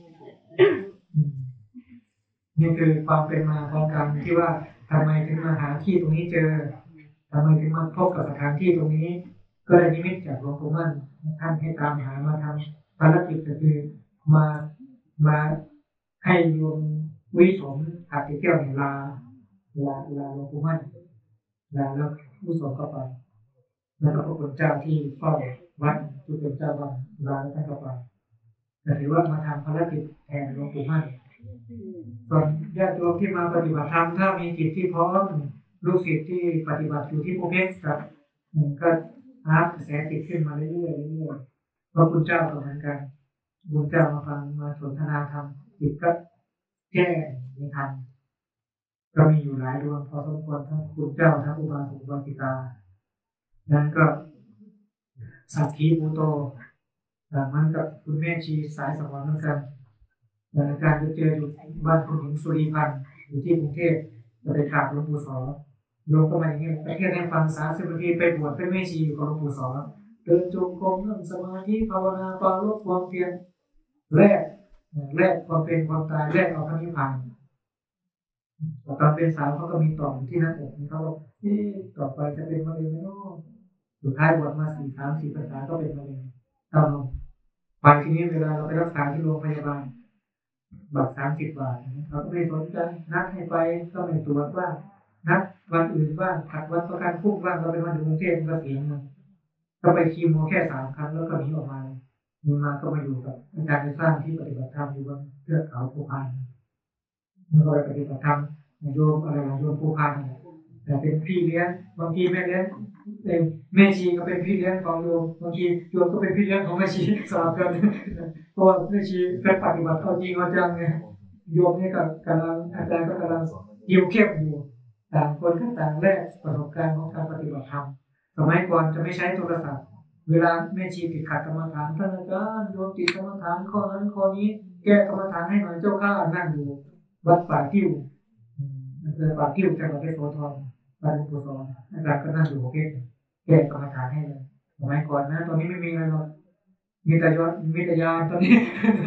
ๆนี่คือความเป็นมาของการที่ว่าทำไมถึงมาหาที่ตรงนี้เจอทำไมถึงมาพบกับสถานที่ตรงนี้ก็ได้นิมิตจากหลวงปู่มั่นท่านให้ตามหามาทำภารกิจก็คือมาให้โยมวิสมอาติเกี่ยวลาหลวงปู่มั่นลาแล้ววิสมก็ไปแล้วก็พระคุณเจ้าที่เฝ้าวัดที่เป็นเจ้าบ้านลาแล้วท่านก็ไปแต่ถือว่ามาทำภารกิจแทนหลวงปู่มั่นส่วนญาติโยมที่มาปฏิบัติธรรมถ้ามีจิตที่พร้อมลูกศิษย์ที่ปฏิบัติอยู่ที่ภูเก็ตครับก็รับกระแสจิตขึ้นมาเรื่อยๆเพราะคุณเจ้าก็เหมือนกันคุณเจ้ามาฟังมาสนทนาธรรมจิตก็แก้ในธรรมก็มีอยู่หลายดวงพอสมควรทั้งคุณเจ้าทั้งอุบาสกอุบาสิกานั้นก็สักขีภูโตมันกับคุณแม่ชีสายสวรรค์เหมือนกันการจะเจออยู่บ้านคุณหญิงสุริพันธ์อยู่ที่กรุงเทพจะไปกราบหลวงปู่สอโยมก็มาอย่างนี้ไปเทศให้ฟัง30 นาทีไปบวชเป็นแม่ชีอยู่กับหลวงปู่สอเดินจงกรมนั่งสมาธิภาวนาปราลบความเพียรแลกความเป็นความตายแลกเอาพระนิพพานตอนเป็นสาวเขาก็มีต่อที่หน้าอกเขาบอกต่อไปจะเป็นมะเร็งไหมเนาะสุดท้ายบวชมา4-4 พรรษาก็เป็นมะเร็งเอาลงไปทีนี้เวลาเราไปรักษาที่โรงพยาบาลบัตร30 บาทเขาก็ไม่สนใจนัดให้ไปก็ไม่ตรวจว่านัดวันอื่นบ้างผัดวันประกันพรุ่งบ้างเราไปวันกรุงเทพก็เสียเงินก็ไปคีโมแค่3 ครั้งแล้วก็หนีออกมาก็มาอยู่กับอาจารย์ไปสร้างที่ปฏิบัติธรรมอยู่บนเทือกเขาภูพานมันก็ไปปฏิบัติธรรมโยมอะไรโยมภูพานแต่เป็นพี่เลี้ยงบางทีแม่เลี้ยงแม่ชีก็เป็นพี่เลี้ยงของโยมบางทีโยมก็เป็นพี่เลี้ยงของแม่ชีสลับกันเพราะแม่ชีเป็นปฏิบัติเอาจริงเอาจังไงโยมนี่ก็กำลังอาจารย์ก็กำลังยิวเข้มอยู่ต่างคนก็ต่างแลกประสบการณ์ของการปฏิบัติธรรมสมัยก่อนจะไม่ใช้โทรศัพท์เวลาแม่ชีติดขัดกรรมฐานท่านอาจารย์โยมติดกรรมฐานข้อนั้นข้อนี้แก้กรรมฐานให้หน่อยเจ้าข้านั่งอยู่วัดป่าติ้วป่าติ้วจังหวัดเพชรโสธรบ้านหลวงปู่สอนอาจารย์ก็นั่งอยู่โอเคแก้กรรมฐานให้เลยสมัยก่อนนะตอนนี้ไม่มีอะไรหรอกมีแต่ยาตอนนี้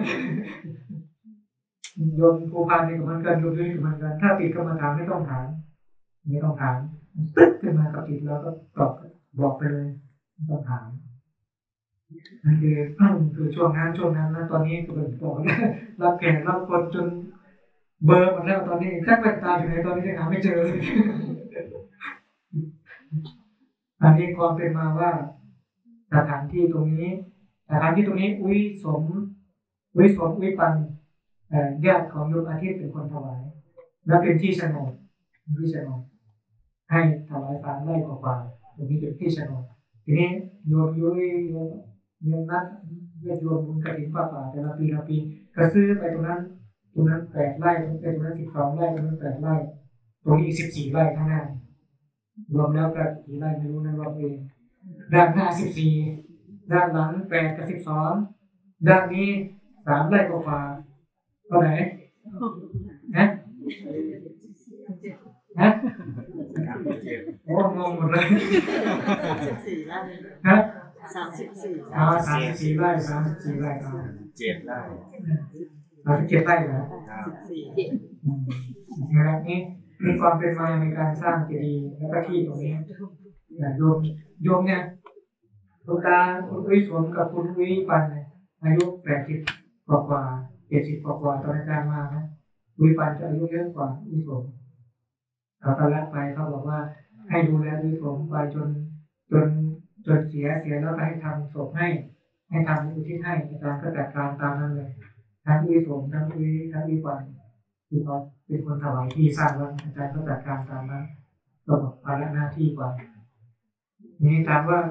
โยมภูพานนี่ก็เหมือนกันโยมนี่ก็เหมือนกันถ้าติดกรรมฐานไม่ต้องถามตึ๊ดขึ้นมากับจิตแล้วก็ตอบบอกไปเลยไม่ต้องถามนั่นคือช่วงนั้นนะตอนนี้ก็เป็นบอกรับแขกรับคนจนเบอร์หมดแล้วตอนนี้แค่แว่นตาอยู่ไหนตอนนี้ยังหาไม่เจอเลยอันนี้ความเป็นมาว่าสถานที่ตรงนี้อุ้ยสมปันญาติของโยมอาทิตย์เป็นคนถวายและเป็นที่โฉนดให้ถวาย3 ไร่กว่าตรงนี้เป็นที่โฉนดทีนี้โยมนัดโยมบุญกฐินป่าแต่ละปีก็ซื้อไปตรงนั้น8 ไร่ตรงนั้น12 ไร่ตรงนั้น8 ไร่ตรงนี้อีก14 ไร่ข้างหน้ารวมแล้วก็กี่ไร่ไม่รู้นะรวมเองด้านหน้า14ด้านหลัง8 กับ 12ด้านนี้3 ไร่กว่าเท่าไหร่โอ้งงหมดเลย34 ไร่ฮะ34 ไร่37 ไร่เหรอ14 ไร่เหรอนะครับนี่มีความเป็นมาในการสร้างเจดีย์และก็ที่ตรงนี้โยมเนี่ยคุณตาคุณวิสมกับคุณวิปันอายุ80 กว่า70 กว่าตอนอาจารย์มานะวิปันจะอายุเยอะกว่าวิสมเขาก็รักไปเขาบอกว่าให้ดูแลวิสมไปจนเสียแล้วก็ให้ทำศพให้ทำอุทิศให้อาจารย์ก็จัดการตามนั้นเลยทั้งวิสมทั้งวิปันที่เขาเป็นคนถวายที่สร้างวัดอาจารย์ก็จัดการตามนั้นก็บอกภาระหน้าที่กว่านี่ถามว่า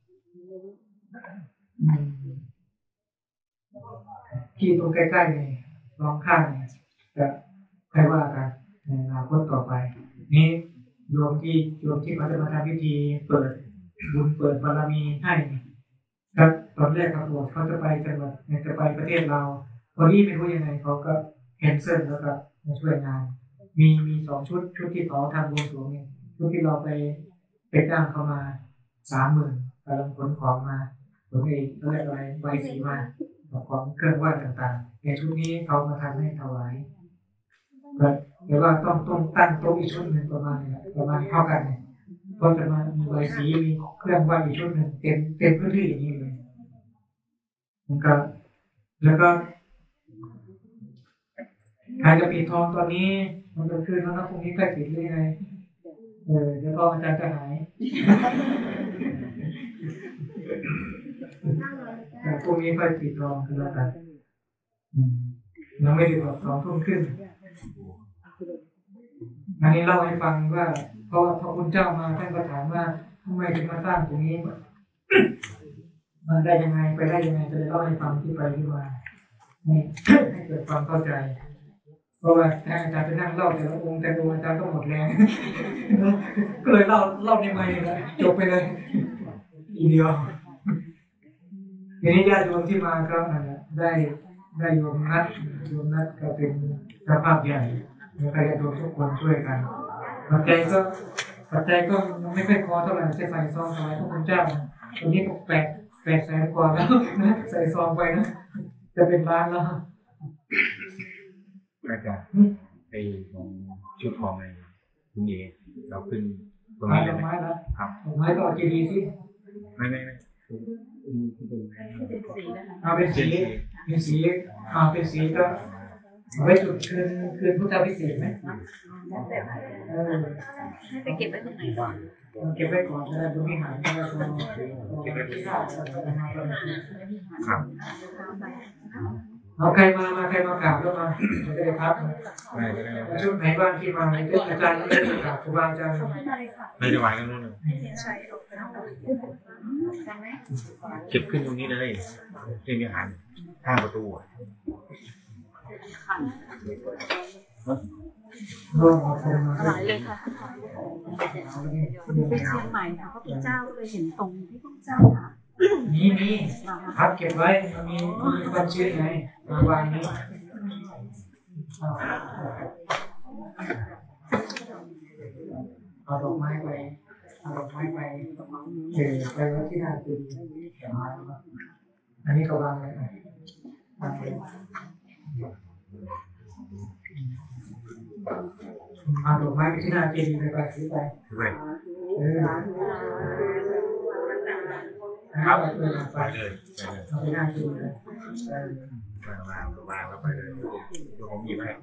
ที่ตรงใกล้ๆนี่ลองข้างจะใครว่ากันในอนาคตต่อไปนี้โยมที่เขาจะมาทำพิธีเปิดบุญเปิดบารมีให้ครับตอนแรกเขาบอกเขาจะไปจังหวัดจะไปประเทศเราพอดีไม่รู้ยังไงเขาก็แคนเซิลแล้วก็มาช่วยงานมี2 ชุดที่เขาทำบวงสรวงเนี่ยชุดที่เราไปจ้างเขามา30,000กำลังขนของมาขนเองเรียกอะไรใบสีมาของเครื่องไหว้ต่างๆในชุดนี้เขามาทำให้ถวายแต่ว่าต้องตั้งโต๊ะอีกชุดหนึ่งประมาณนี้ประมาณเท่ากันเนี่ยก็จะมามีใบสีมีเครื่องไหว้อีกชุดหนึ่งเต็มพื้นที่อย่างนี้เลยมันก็แล้วก็ใครจะปิดทองตอนนี้มันจะคืนแล้วนะพรุ่งนี้ใกล้ปิดหรือยังไงเดี๋ยวทองอาจารย์จะหายพรุ่งนี้ค่อยปิดทองคือแล้วกันยังไม่ได้บอก2 ทุ่มครึ่งอันนี้เล่าให้ฟังว่าเพราะพระคุณเจ้ามาท่านก็ถามว่าทำไมถึงมาสร้างตรงนี้มันได้ยังไงไปได้ยังไงจะได้เล่าให้ฟังที่ไปที่มาให้เกิดความเข้าใจเพราะว่าถ้าอาจารย์ไปนั่งเล่าแต่ละองค์แต่ละองค์อาจารย์ก็หมดแรงก็เลยเล่าในไมค์เลยจบไปเลยอีเดียวทีนี้ญาติโยมที่มาครับได้โยมนัดก็เป็นเจ้าภาพใหญ่แล้วก็ญาติโยมทุกคนช่วยกันปัจจัยก็ไม่ค่อยพอเท่าไหร่จะใส่ซองถวายพระคุณเจ้าตอนนี้ก็800,000 กว่าแล้วนะใส่ซองไปนะจะเป็นล้านแล้วอาจารย์ไอ้ของชุดของไอ้คุณเอเราขึ้นตรงนี้เลยดอกไม้แล้วดอกไม้ก็เอาดีสิไม่เอาเป็นสีก็เอาไว้จุดคืนพุทธพิเศษไหมไปเก็บไว้ตรงไหนก่อนเก็บไว้ก่อนจะดูวิหารก็เก็บไว้ที่บ้านเอาใครมากราบแล้วมาจะได้พักชุดไหนบ้างที่มาอาจารย์ไม่ได้กราบครูบาอาจารย์ไม่ได้ไหวกันนู่นเลยเก็บขึ้นตรงนี้เลยที่มีอาหารข้างประตูหลายเลยค่ะไปเชียงใหม่ค่ะพระพุทธเจ้าเลยเห็นตรงที่พระพุทธเจ้าค่ะมีพักเก็บไว้มีความชื้นไงมาวางนี้เอาดอกไม้ไปไปไว้ที่หน้าตึกอันนี้ก็วางเลยเอาดอกไม้ไปที่หน้าตึกไปซื้อไปครับไปเลยเอาไปหน้าตึกเลยวางแล้วไปเลยเดี๋ยวผมหยิบให้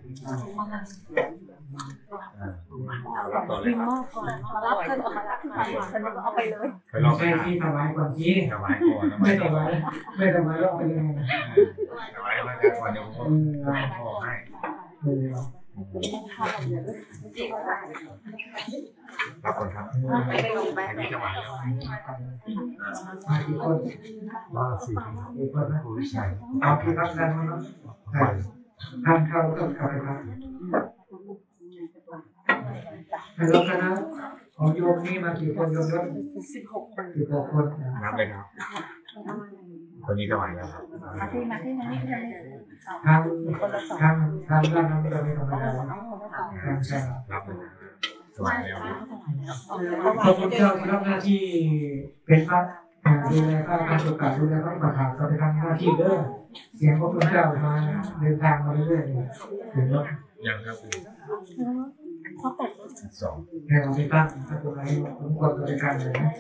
รับต่อเลยครับมารับกันฉันก็เอาไปเลยใช่ที่ถวายก่อนที่ถวายก่อนไม่ถวายแล้วไปเลยถวายมาจากก่อนเดี๋ยวผมพ่อให้รับก่อนครับอันนี้ถวายแล้วมากี่คนมา4 คนนะผู้ชายเอาที่รับกันมั้งทานข้าวก็กลับไปครับแล้วคณะของโยมนี่มากี่คนโยมก็16 คนนับเลยครับคนนี้ถวายแล้วครับมาที่ทางด้านนั้นเราไม่ธรรมดาใช่รับเลยถวายแล้วพระพุทธเจ้ารับหน้าที่เป็นพระดูแลพระการประกาศดูแลพระประธานเขาไปทำหน้าที่เด้อเสียงพระพุทธเจ้ามาเดินทางมาเรื่อยๆถึงแล้วยังครับ2 ให้เราไปตั้งตรงไหนผมกดบริการเลยนะ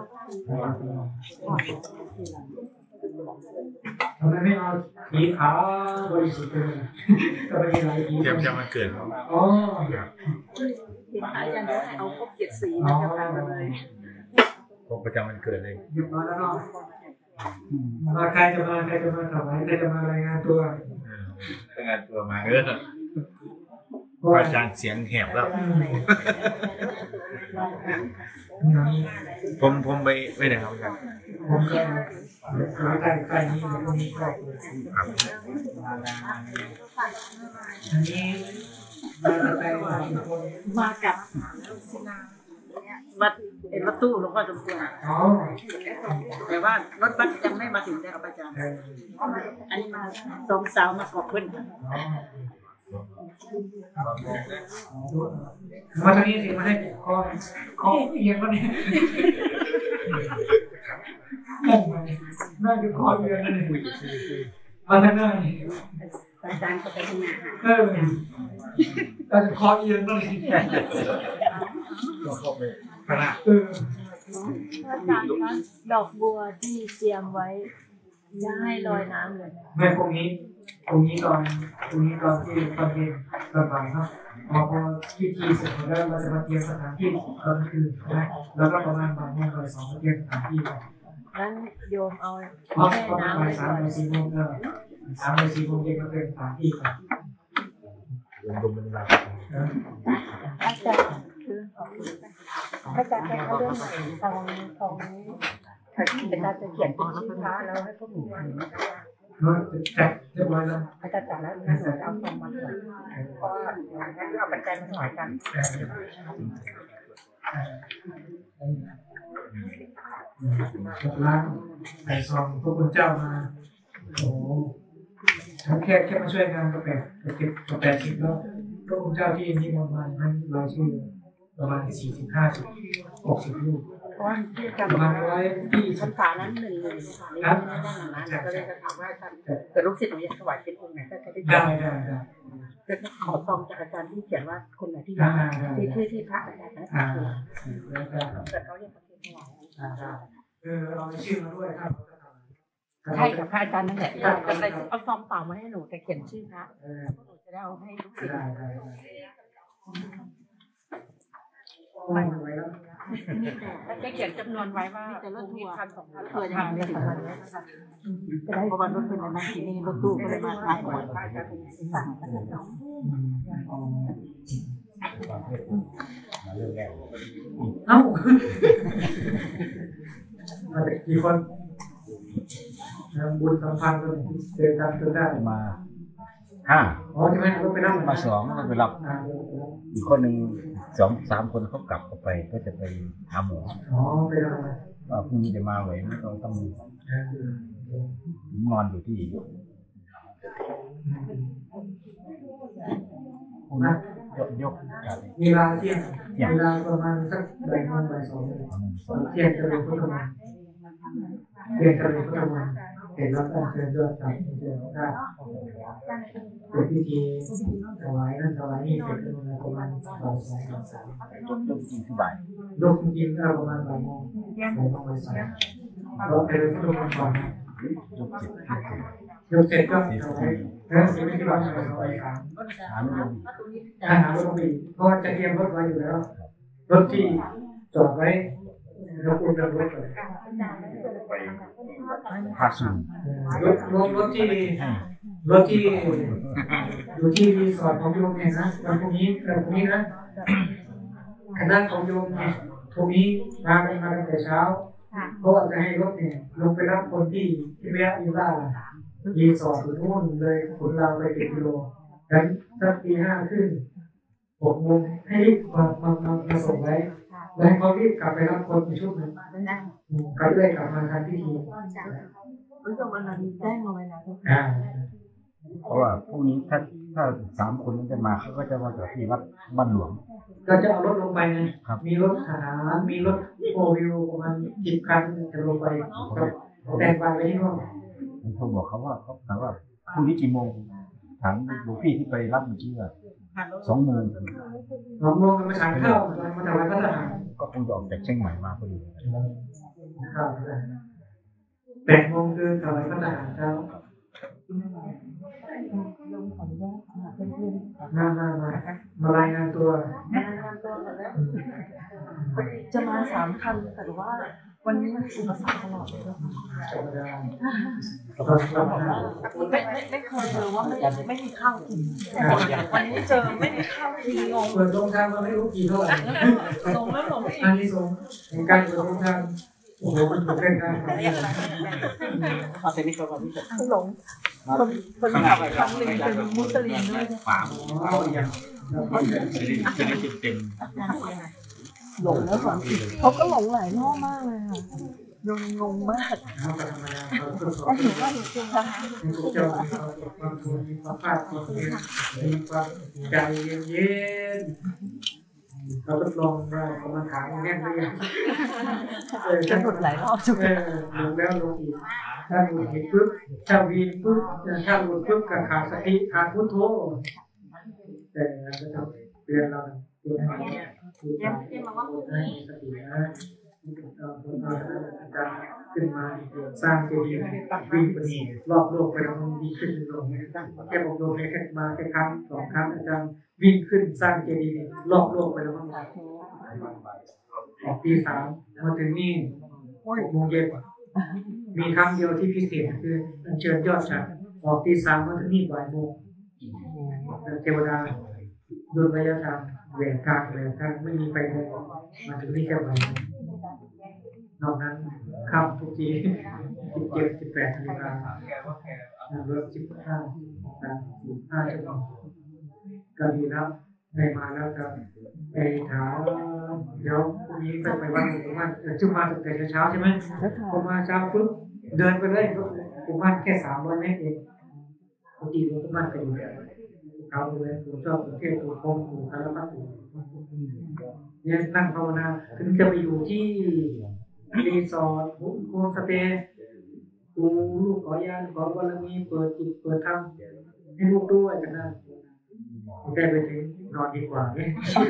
ทำไมไม่เอาผีขาวบริสุทธิ์เลยก็ไม่มีอะไรผีจะมาเกิดเขาอ๋อผีขาวยังเอาครบ7 สีนะคะเลยครบประจำมันเกิดเลยหยุดมาแล้วเนาะมาใครจะมาถวายใครจะมารายงานตัวรายงานตัวมาอาจารย์เสียงแหบแล้วผมไปไหนครับอาจารย์ผมก็ใกล้นี้ตรงนี้ก็อันนี้มากับวัดตู้หลวงพ่อสมควรอ๋อแต่ว่ารถบัสยังไม่มาถึงได้ครับอาจารย์อันนี้มาสองสาวมาขอบคุณค่ะมาทางนี้สิมาให้คอเอียงก็ได้น่าจะคอเอียงนั่นเองมาทางหน้านี่อาจารย์ก็ไปทำงานแต่คอเอียงนั่นเองขนาดอาจารย์คะดอกบัวที่เตรียมไว้จะให้ลอยน้ำเลยไม่พรุ่งนี้ตอนที่ตอนเย็นตอนบ่ายครับพอพิธีเสร็จแล้วเราจะมาเตรียมสถานที่ตอนคืนนะแล้วก็ประมาณบ่ายโมงบ่ายสองมาเตรียมสถานที่กันนั้นโยมเอาเพราะแค่ประมาณน้ำบ่าไปยก่สามอนบ่ายสี่โมง3-4 โมงเย็นมาเตรียมสถานที่กันอาจารย์คืออาจารย์จะเรื่องของอาจารย์จะเขียนเป็นชื่อพระแล้วให้พวกหนูอ่านเรียบร้อยแล้วอาจารย์จัดแล้วงั้นหนูจะเอาซองมาถวายเพราะว่างั้นเอาปัจจัยมาถวายกันล้างไก่ซองพระคุณเจ้ามาโอ้แค่มาช่วยงานก็แปดเก็บก็80แล้วพระคุณเจ้าที่นิมนต์มาให้รายชื่อประมาณ40-50-60 รูปเพราะว่าที่อาจารย์ประมาณ120 ภาษานั้นหนึ่งครับก็เลยจะถามว่าอาจารย์แต่ลูกศิษย์หนูอยากถวายเป็นองค์ไหนก็จะได้ได้ขอซองจากอาจารย์ที่เขียนว่าคนไหนที่อยากที่พระอาจารย์นะแต่เขาเรียกประเทศถวายเราชื่อมาด้วยครับใช่กับพระอาจารย์นั่นแหละจะไปเอาซองเปล่ามาให้หนูแต่เขียนชื่อพระหนูจะได้เอาให้ลูกศิษย์ แล้วจะเขียนจำนวนไว้ว่าจะลดมี1,000-2,000เผื่อจะไม่ถึงวันนี้นะคะเพราะว่ารถเป็นอะไรที่นี่รถตู้ก็เลยมาขายหวยพระอาจารย์เป็นสั่งเอ้ากี่คนบุญสัมพันธ์กันเจอกันจนได้มา5 อ๋อใช่ไหมก็ไปนั่งมา2ก็ไปรับอีกคนหนึ่ง2-3 คนเขากลับไปก็จะไปหาหมออ๋อไปทำไมว่าพรุ่งนี้จะมาไหวไม่ต้องนอนอยู่ที่นะยกเวลาเที่ยงเวลาประมาณสักบ่ายโมงบ่ายสองเที่ยงจะเป็นพุทธมนต์เที่ยงจะเป็นพุทธมนต์เห็นแล้วก็เชิญด้วยจากเชิญได้เป็นพิธีถวายนั่นถวายนี่เสร็จประมาณบ่ายสองบ่ายสามยกจริงที่บ่ายยกจริงก็ประมาณบ่ายโมงบ่ายสองเราไปเลยพุทธมนต์ก่อนยกเสร็จก็ถวายแล้วสิ่งที่เราถวายถามรถลงอีกเพราะจะเตรียมรถไว้อยู่แล้วรถที่จอดไว้เราควรจะรถเลยภาคสูงรถที่อยู่ที่รีสอร์ทของโยมเนี่ยนะวันพรุ่งนี้นะคณะของโยมเนี่ยพรุ่งนี้มาตั้งแต่เช้าเพราะว่าจะให้รถเนี่ยลงไปรับคนที่แวะอยู่ล่ารีสอร์ทอยู่นู่นเลยขนเราไป10 กิโลงั้นสักตี 5 ขึ้น6 โมงให้รีบมาส่งไว้แล้วให้เขารีบกลับไปรับคนในชุดนึงเขาจะได้กลับมาทันพิธีแจ้งเอาไว้แล้วเพราะว่าพรุ่งนี้ถ้า3 คนนั้นจะมาเขาก็จะมาจากที่วัดบ้านหลวงก็จะเอารถลงไปไงมีรถทหารมีรถโฟร์วิวประมาณ10 คันจะลงไปแต่งไปไว้ที่นู่นเขาบอกเขาถามว่าพรุ่งนี้กี่โมงถามหลวงพี่ที่ไปรับเมื่อกี้ว่า2 โมง 2 โมงมาฉันข้าวมาถวายพระทหารก็คงจะออกจากเชียงใหม่มาพอดี 8 โมงคือถวายพระทหารเช้ามารายงานตัวจะมา3 คันแต่ว่าวันนี้อุปสรรคตลอดเลยไม่เคยเจอว่าไม่มีข้าวกินวันนี้เจอไม่มีข้าวกินงงเปิดโรงทานมาไม่รู้กี่เท่าไหร่ลงแล้วหลงอีกอันนี้ส่งในการเปิดโรงทานโอ้โหมันเป็นเรื่องการขอเซ็นนี่ก็หลงคนขับครั้งหนึ่งเป็นมุสลิมด้วยหลงแล้วเขาก็หลงหลายรอบมากเลยค่ะงงมากเราธรรมดาเราตรวจสอบแล้วหนูก็จริงๆนะคะมีพระเจ้ามีความทุนมีความภาคความเพียรมีความใจเย็นๆเราทดลองว่ากรรมฐานแน่นหรือยังจะหลุดหลายรอบจุกลงแล้วลงอีกถ้าหลุดอีกปุ๊บถ้าวีนปุ๊บถ้าหลุดปุ๊บก็ขาดสติขาดพุทโธแต่เราจะต้องเตือนเราเตือนให้ให้สตินะอาจารย์ขึ้นมาสร้างเจดีย์วิ่งไปรอบโลกไปมันดีขึ้นลงแค่บอกโยมแค่มาแค่ครั้งสองครั้งอาจารย์วิ่งขึ้นสร้างเจดีย์รอบโลกไปแล้วมั้งออกตี 3มาถึงนี่6 โมงเย็นมีครั้งเดียวที่พิเศษคืออัญเชิญยอดฉัตรออกตี 3มาถึงนี่บ่ายโมงเทวดาโดยระยะทางแหวกกลางเลยท่านไม่มีไฟเลยมาถึงนี่แค่บ่ายโมงนอกนั้นข้ามทุกที17 18 นาฬิกาเริ่ม15 ชั่วโมงก็ดีนะได้มาแล้วครับไปถามเดี๋ยวพรุ่งนี้ไปวัดหลวงปู่มั่นจุมาตั้งแต่เช้าใช่ไหมพอมาเช้าปุ๊บเดินไปเลยหลวงปู่มั่นแค่300 เมตรเองปกติหลวงปู่มั่นก็อยู่เขาเลยผมชอบประเทศตัวคงปู่คารพัฒน์เนี่ยนั่งภาวนาถึงจะไปอยู่ที่รีสอร์ทโฮมสเตย์กูลูกขอยานขอบารมีเปิดจิตเปิดธรรมให้ลูกด้วยกันนะได้ไปถึงนอนดีกว่าเนี่ย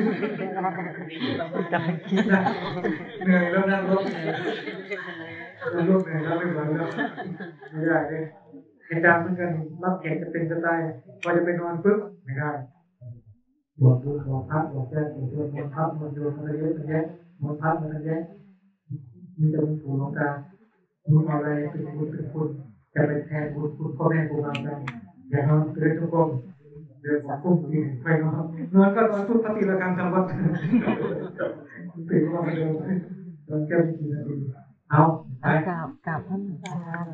เหนื่อยแล้วนั่งรถเหนื่อยนั่งรถเหนื่อยแล้วไม่ไหวแล้วไม่ได้เลยอาจารย์เหมือนกันรับแขกจะเป็นจะตายพอจะไปนอนปุ๊บไม่ได้บอกดูบอกพักบอกแจ้งบอกโยนบอกพักบอกโยนอะไรเยอะแยะบอกพักอะไรเยอะมีแต่บุญถูกหลงตาบุญอะไรเป็นบุญเป็นคุณจะเป็นแทนบุญคุณพ่อแม่ครูบาอาจารย์อย่านอนเกินทุกคนเดินสองทุ่มทีไปนอนก็นอนทุกปฏิบัติกรรมทำวัดตื่นมาเดินนอนแค่ไม่กี่นาทีเอาไปกราบท่านอาจารย์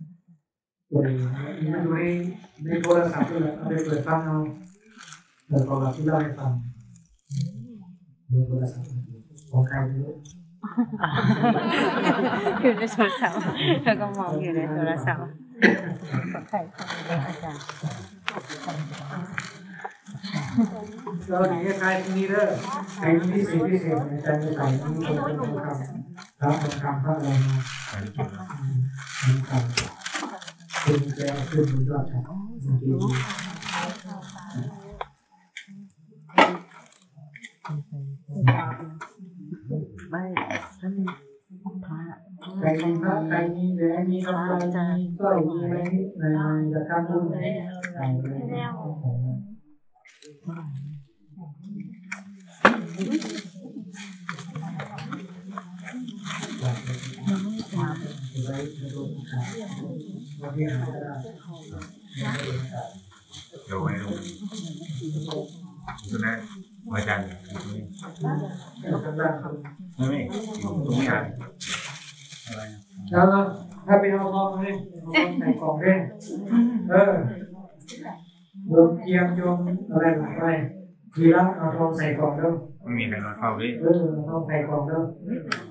มันอยู่ในโทรศัพท์ด้วยเอาไปเปิดฟังเอาเปิดประวัติที่เล่าให้ฟังในโทรศัพท์ของใครไม่รู้อยู่ในโทรศัพท์แล้วก็มองอยู่ในโทรศัพท์ของใครของอาจารย์เราหนีใครที่นี่เด้อใครที่พิเศษอาจารย์จะใส่ที่คนเป็นทองคำรับทองคำพระอะไรมาทองคำเป็นแกขึ้นบนยอดฉัตรไม่ท่านพระใครมีพระใครมีแหวนมีกำไรมีสร้อยมีอะไรนิดหน่อยจะทำบุญใส่เลยเดี๋ยวไว้ลงตัวนั้นอาจารย์ไม่ตรงนี้อะไรแล้วถ้าเป็นเอาทองเลยใส่กล่องเลยโยมเกียมโยมอะไรหลักไปทีละเอาทองใส่กล่องเด้อไม่มีใครมาเฝ้าด้วยเอาทองใส่กล่องเด้อ